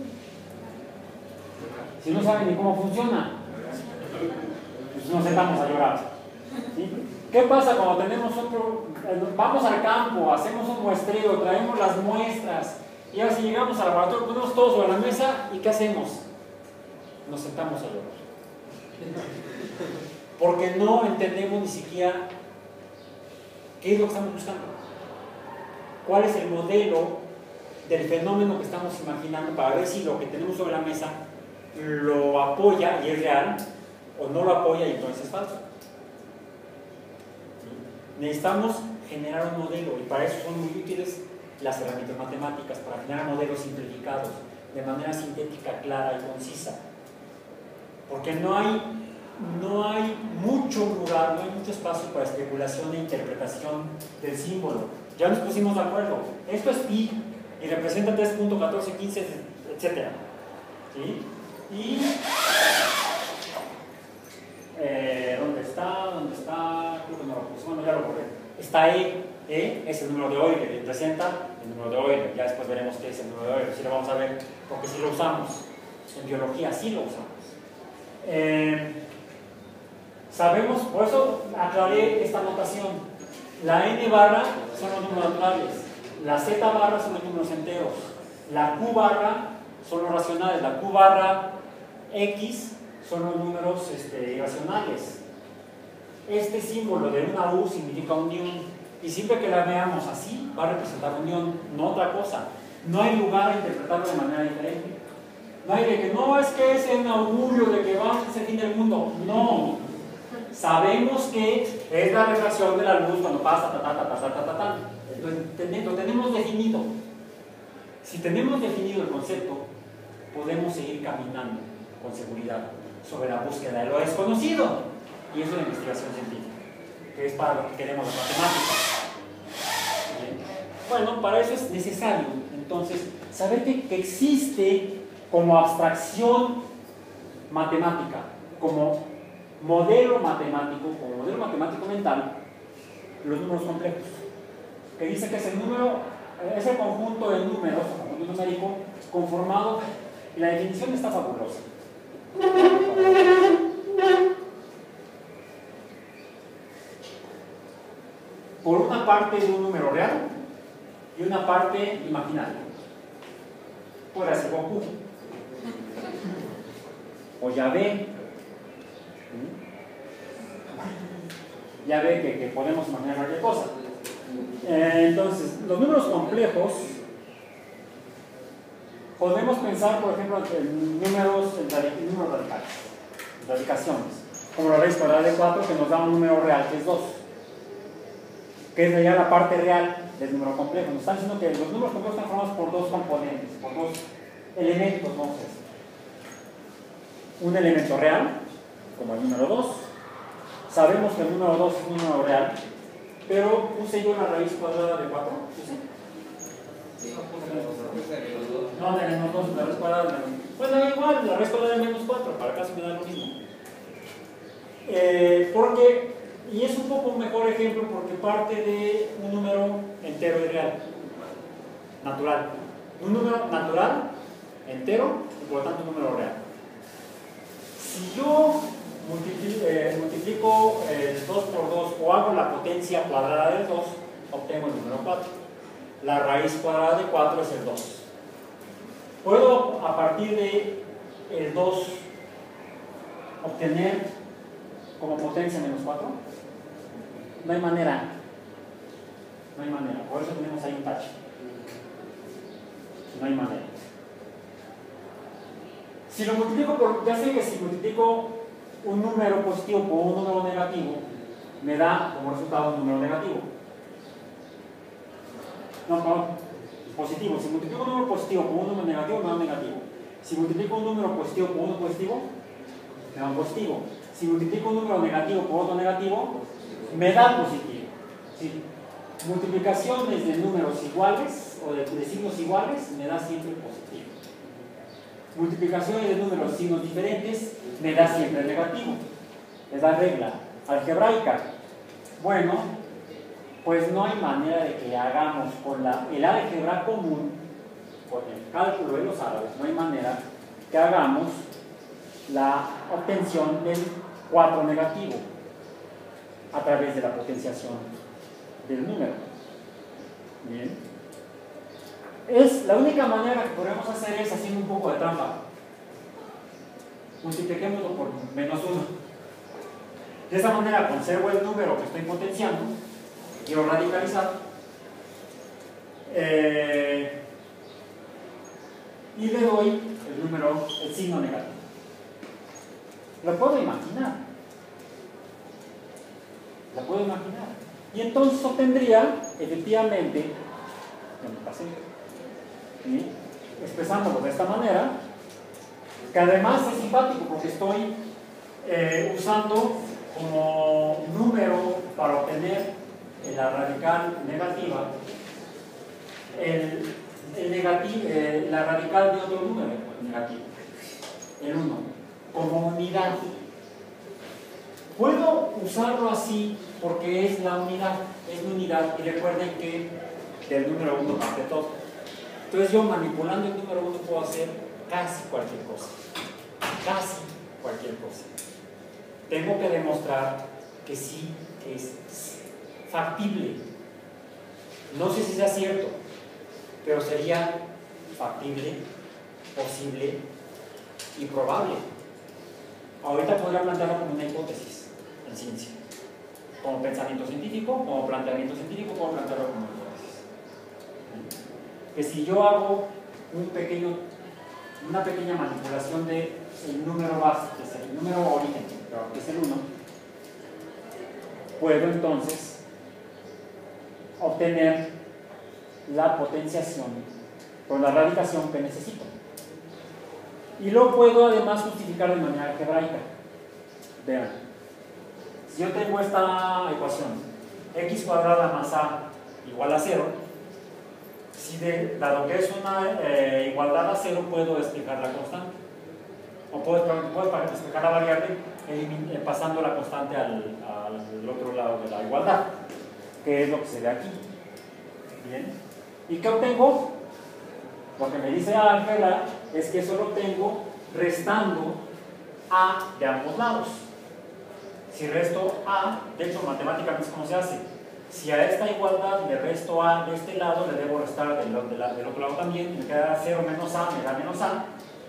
Si no saben ni cómo funciona, pues nos sentamos a llorar. ¿Sí? ¿Qué pasa cuando tenemos otro, vamos al campo, hacemos un muestreo, traemos las muestras, y ahora si llegamos al laboratorio, ponemos todo sobre la mesa, ¿y qué hacemos? Nos sentamos a llorar. Porque no entendemos ni siquiera qué es lo que estamos buscando. ¿Cuál es el modelo del fenómeno que estamos imaginando para ver si lo que tenemos sobre la mesa lo apoya y es real, o no lo apoya y entonces es falso? Necesitamos generar un modelo, y para eso son muy útiles las herramientas matemáticas, para generar modelos simplificados de manera sintética, clara y concisa, porque no hay, no hay mucho lugar, no hay mucho espacio para especulación e interpretación del símbolo. Ya nos pusimos de acuerdo, esto es pi y representa tres punto catorce quince, etcétera. ¿Sí? Y Eh, ¿dónde está? ¿Dónde está? Creo que no lo puse. Bueno, ya lo borré. Está E. E es el número de Euler, que representa el número de Euler. Ya después veremos qué es el número de Euler. Sí lo vamos a ver, porque sí lo usamos. En biología sí lo usamos. Eh, sabemos, por eso aclaré esta notación. La N barra son los números naturales. La Z barra son los números enteros. La Q barra son los racionales. La Q barra X son los números este, irracionales. Este símbolo de una U significa unión, y siempre que la veamos así va a representar unión, no otra cosa. No hay lugar a interpretarlo de manera diferente. No hay de que no, es que es un augurio de que va a ser el fin del mundo. No, sabemos que es la refracción de la luz cuando pasa ta ta ta ta ta ta ta ta. Entonces lo tenemos definido. Si tenemos definido el concepto, podemos seguir caminando con seguridad sobre la búsqueda de lo desconocido, y eso es la investigación científica, que es para lo que queremos las matemáticas. ¿Bien? Bueno, para eso es necesario entonces saber que, que existe como abstracción matemática, como modelo matemático, como modelo matemático mental, los números complejos, que dice que es el número, es el conjunto de números, el conjunto numérico conformado, y la definición está fabulosa. Por una parte de un número real y una parte imaginaria. Puede ser Goku o Yahvé. Ya ve que, que podemos imaginar cualquier cosa. Eh, entonces, los números complejos, podemos pensar, por ejemplo, en números, en números radicales, radicaciones, como la raíz cuadrada de cuatro, que nos da un número real, que es dos, que es ya la parte real del número complejo. Nos están diciendo que los números complejos están formados por dos componentes, por dos elementos, vamos a decir. un elemento real, como el número dos. Sabemos que el número dos es un número real, pero puse yo la raíz cuadrada de cuatro. ¿Sí? No, de menos dos, la raíz cuadrada de menos. Pues da igual, la raíz cuadrada de menos cuatro, para acá se me da lo mismo. Eh, porque, y es un poco un mejor ejemplo porque parte de un número entero y real, natural. Un número natural, entero, y por lo tanto un número real. Si yo multiplico, eh, multiplico el dos por dos o hago la potencia cuadrada del dos, obtengo el número cuatro. La raíz cuadrada de cuatro es el dos. Puedo a partir de el dos obtener como potencia menos cuatro. No hay manera. No hay manera. Por eso tenemos ahí un tache. No hay manera. Si lo multiplico por, ya sé que si multiplico un número positivo por un número negativo, me da como resultado un número negativo. No, perdón, positivo. Si multiplico un número positivo por un número negativo, me da un negativo. Si multiplico un número positivo por uno positivo, me da un positivo. Si multiplico un número negativo por otro negativo, me da positivo. ¿Sí? Multiplicaciones de números iguales o de, de signos iguales me da siempre positivo. Multiplicaciones de números signos diferentes me da siempre negativo. Es la regla algebraica. Bueno, pues no hay manera de que hagamos con la, el álgebra común, con el cálculo de los árabes, no hay manera que hagamos la obtención del cuatro negativo a través de la potenciación del número. Bien. Es la única manera que podemos hacer es haciendo un poco de trampa. Multipliquémoslo por menos uno. De esa manera conservo el número que estoy potenciando, quiero radicalizar, eh, y le doy el número, el signo negativo. Lo puedo imaginar. Lo puedo imaginar. Y entonces obtendría, efectivamente, ya me pasé, ¿sí? Expresándolo de esta manera, que además es simpático porque estoy eh, usando como número para obtener la radical negativa el, el negativo, eh, la radical de otro número negativo, el uno, como unidad. Puedo usarlo así porque es la unidad, es la unidad, y recuerden que del número uno parte todo. Entonces yo manipulando el número uno puedo hacer casi cualquier cosa, casi cualquier cosa. Tengo que demostrar que sí es factible. No sé si sea cierto, pero sería factible, posible y probable. Ahorita podría plantearlo como una hipótesis en ciencia. Como pensamiento científico, como planteamiento científico, puedo plantearlo como hipótesis. Que si yo hago un pequeño, una pequeña manipulación del número base, que es el número origen, que es el uno, puedo entonces obtener la potenciación con la radicación que necesito. Y lo puedo además justificar de manera algebraica. Vean, si yo tengo esta ecuación, x cuadrada más a igual a cero, si de, dado que es una eh, igualdad a cero, puedo despejar la constante. O puedo, puedo despejar la variable eh, pasando la constante al, al otro lado de la igualdad, que es lo que se ve aquí. Bien. ¿Y qué obtengo? Lo que me dice álgebra es que eso lo obtengo restando a de ambos lados. Si resto a, de hecho matemáticamente ¿cómo se hace? Si a esta igualdad le resto a de este lado, le debo restar del, del, del otro lado también, me queda cero menos a, me da menos a.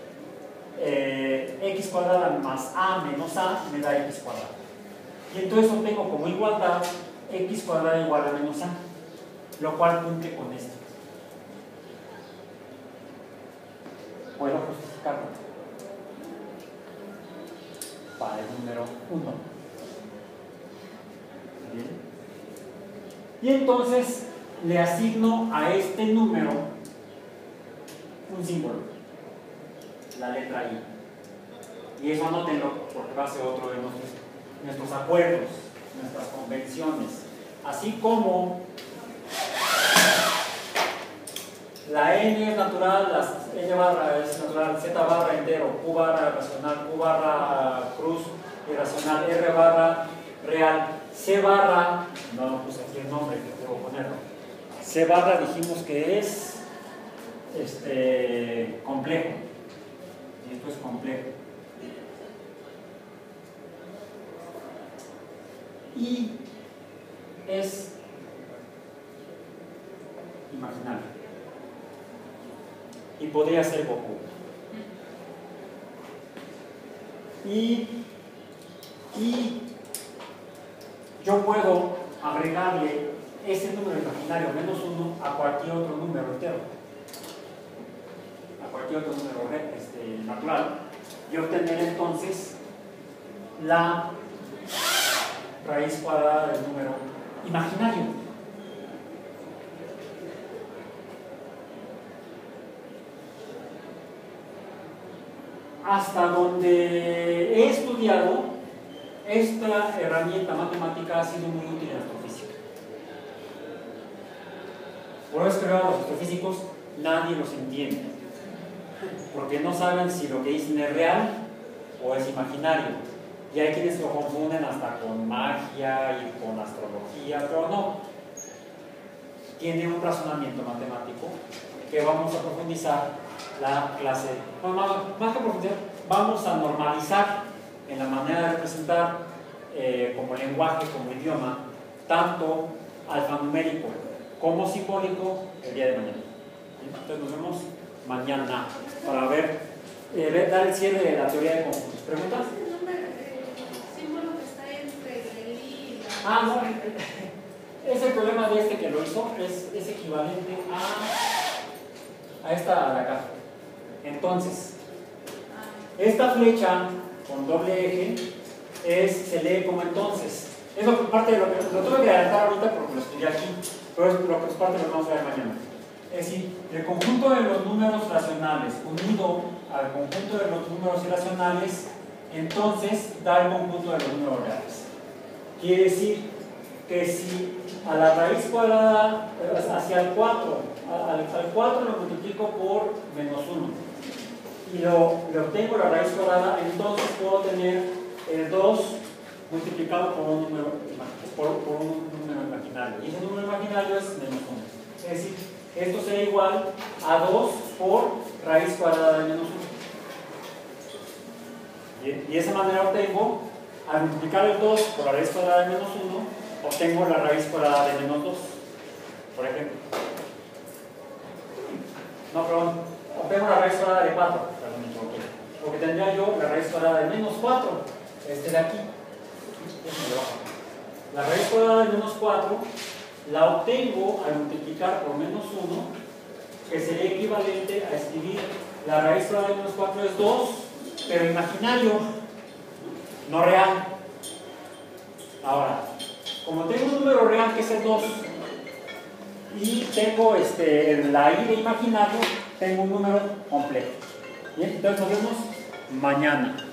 Eh, x cuadrada más a menos a me da x cuadrada. Y entonces obtengo como igualdad x cuadrada igual a menos a, lo cual cumple con esto. Puedo justificarlo para el número uno. ¿Bien? Y entonces le asigno a este número un símbolo, la letra I. Y eso anótenlo porque va a ser otro de nuestros, nuestros acuerdos, nuestras convenciones. Así como la n es natural, la n barra es natural, z barra entero, q barra racional, q barra cruz irracional, r barra real, c barra, no, no puse aquí el nombre que debo ponerlo, c barra dijimos que es este, complejo, y esto es complejo. Y es imaginario. Y podría ser Goku. Y, y yo puedo agregarle ese número imaginario menos uno a cualquier otro número entero, a cualquier otro número este, natural, y obtener entonces la raíz cuadrada del número imaginario. Hasta donde he estudiado, esta herramienta matemática ha sido muy útil en astrofísica. Por eso es que a los astrofísicos nadie los entiende, porque no saben si lo que dicen es real o es imaginario. Y hay quienes lo confunden hasta con magia y con astrología, pero no. Tiene un razonamiento matemático que vamos a profundizar la clase. No, más, más que profundizar, vamos a normalizar en la manera de representar eh, como lenguaje, como idioma, tanto alfanumérico como simbólico el día de mañana. Entonces nos vemos mañana para ver, eh, dar el cierre de la teoría de conjuntos. ¿Preguntas? Ah, no, es el problema de este que lo hizo, es, es equivalente a, a esta de acá. Entonces, esta flecha con doble eje es, se lee como entonces. Es lo que parte de lo que lo tuve que adelantar ahorita porque lo estudié aquí, pero es lo que es parte de lo que vamos a ver mañana. Es decir, el conjunto de los números racionales unido al conjunto de los números irracionales, entonces da el conjunto de los números reales. Quiere decir que si a la raíz cuadrada hacia el cuatro, al, al cuatro lo multiplico por menos uno y lo, lo obtengo la raíz cuadrada, entonces puedo tener el dos multiplicado por un número, por, por un número imaginario, y ese número imaginario es menos uno. Es decir, esto sería igual a dos por raíz cuadrada de menos uno. Bien, y de esa manera obtengo, al multiplicar el dos por la raíz cuadrada de menos uno, obtengo la raíz cuadrada de menos dos, por ejemplo. No, perdón, obtengo la raíz cuadrada de cuatro, perdón, me equivoqué. Porque tendría yo la raíz cuadrada de menos cuatro, este de aquí. La raíz cuadrada de menos cuatro la obtengo al multiplicar por menos uno, que sería equivalente a escribir la raíz cuadrada de menos cuatro es dos, pero imaginario, no real. Ahora, como tengo un número real que es el dos y tengo este, la i de imaginario, tengo un número completo. Bien, entonces nos vemos mañana.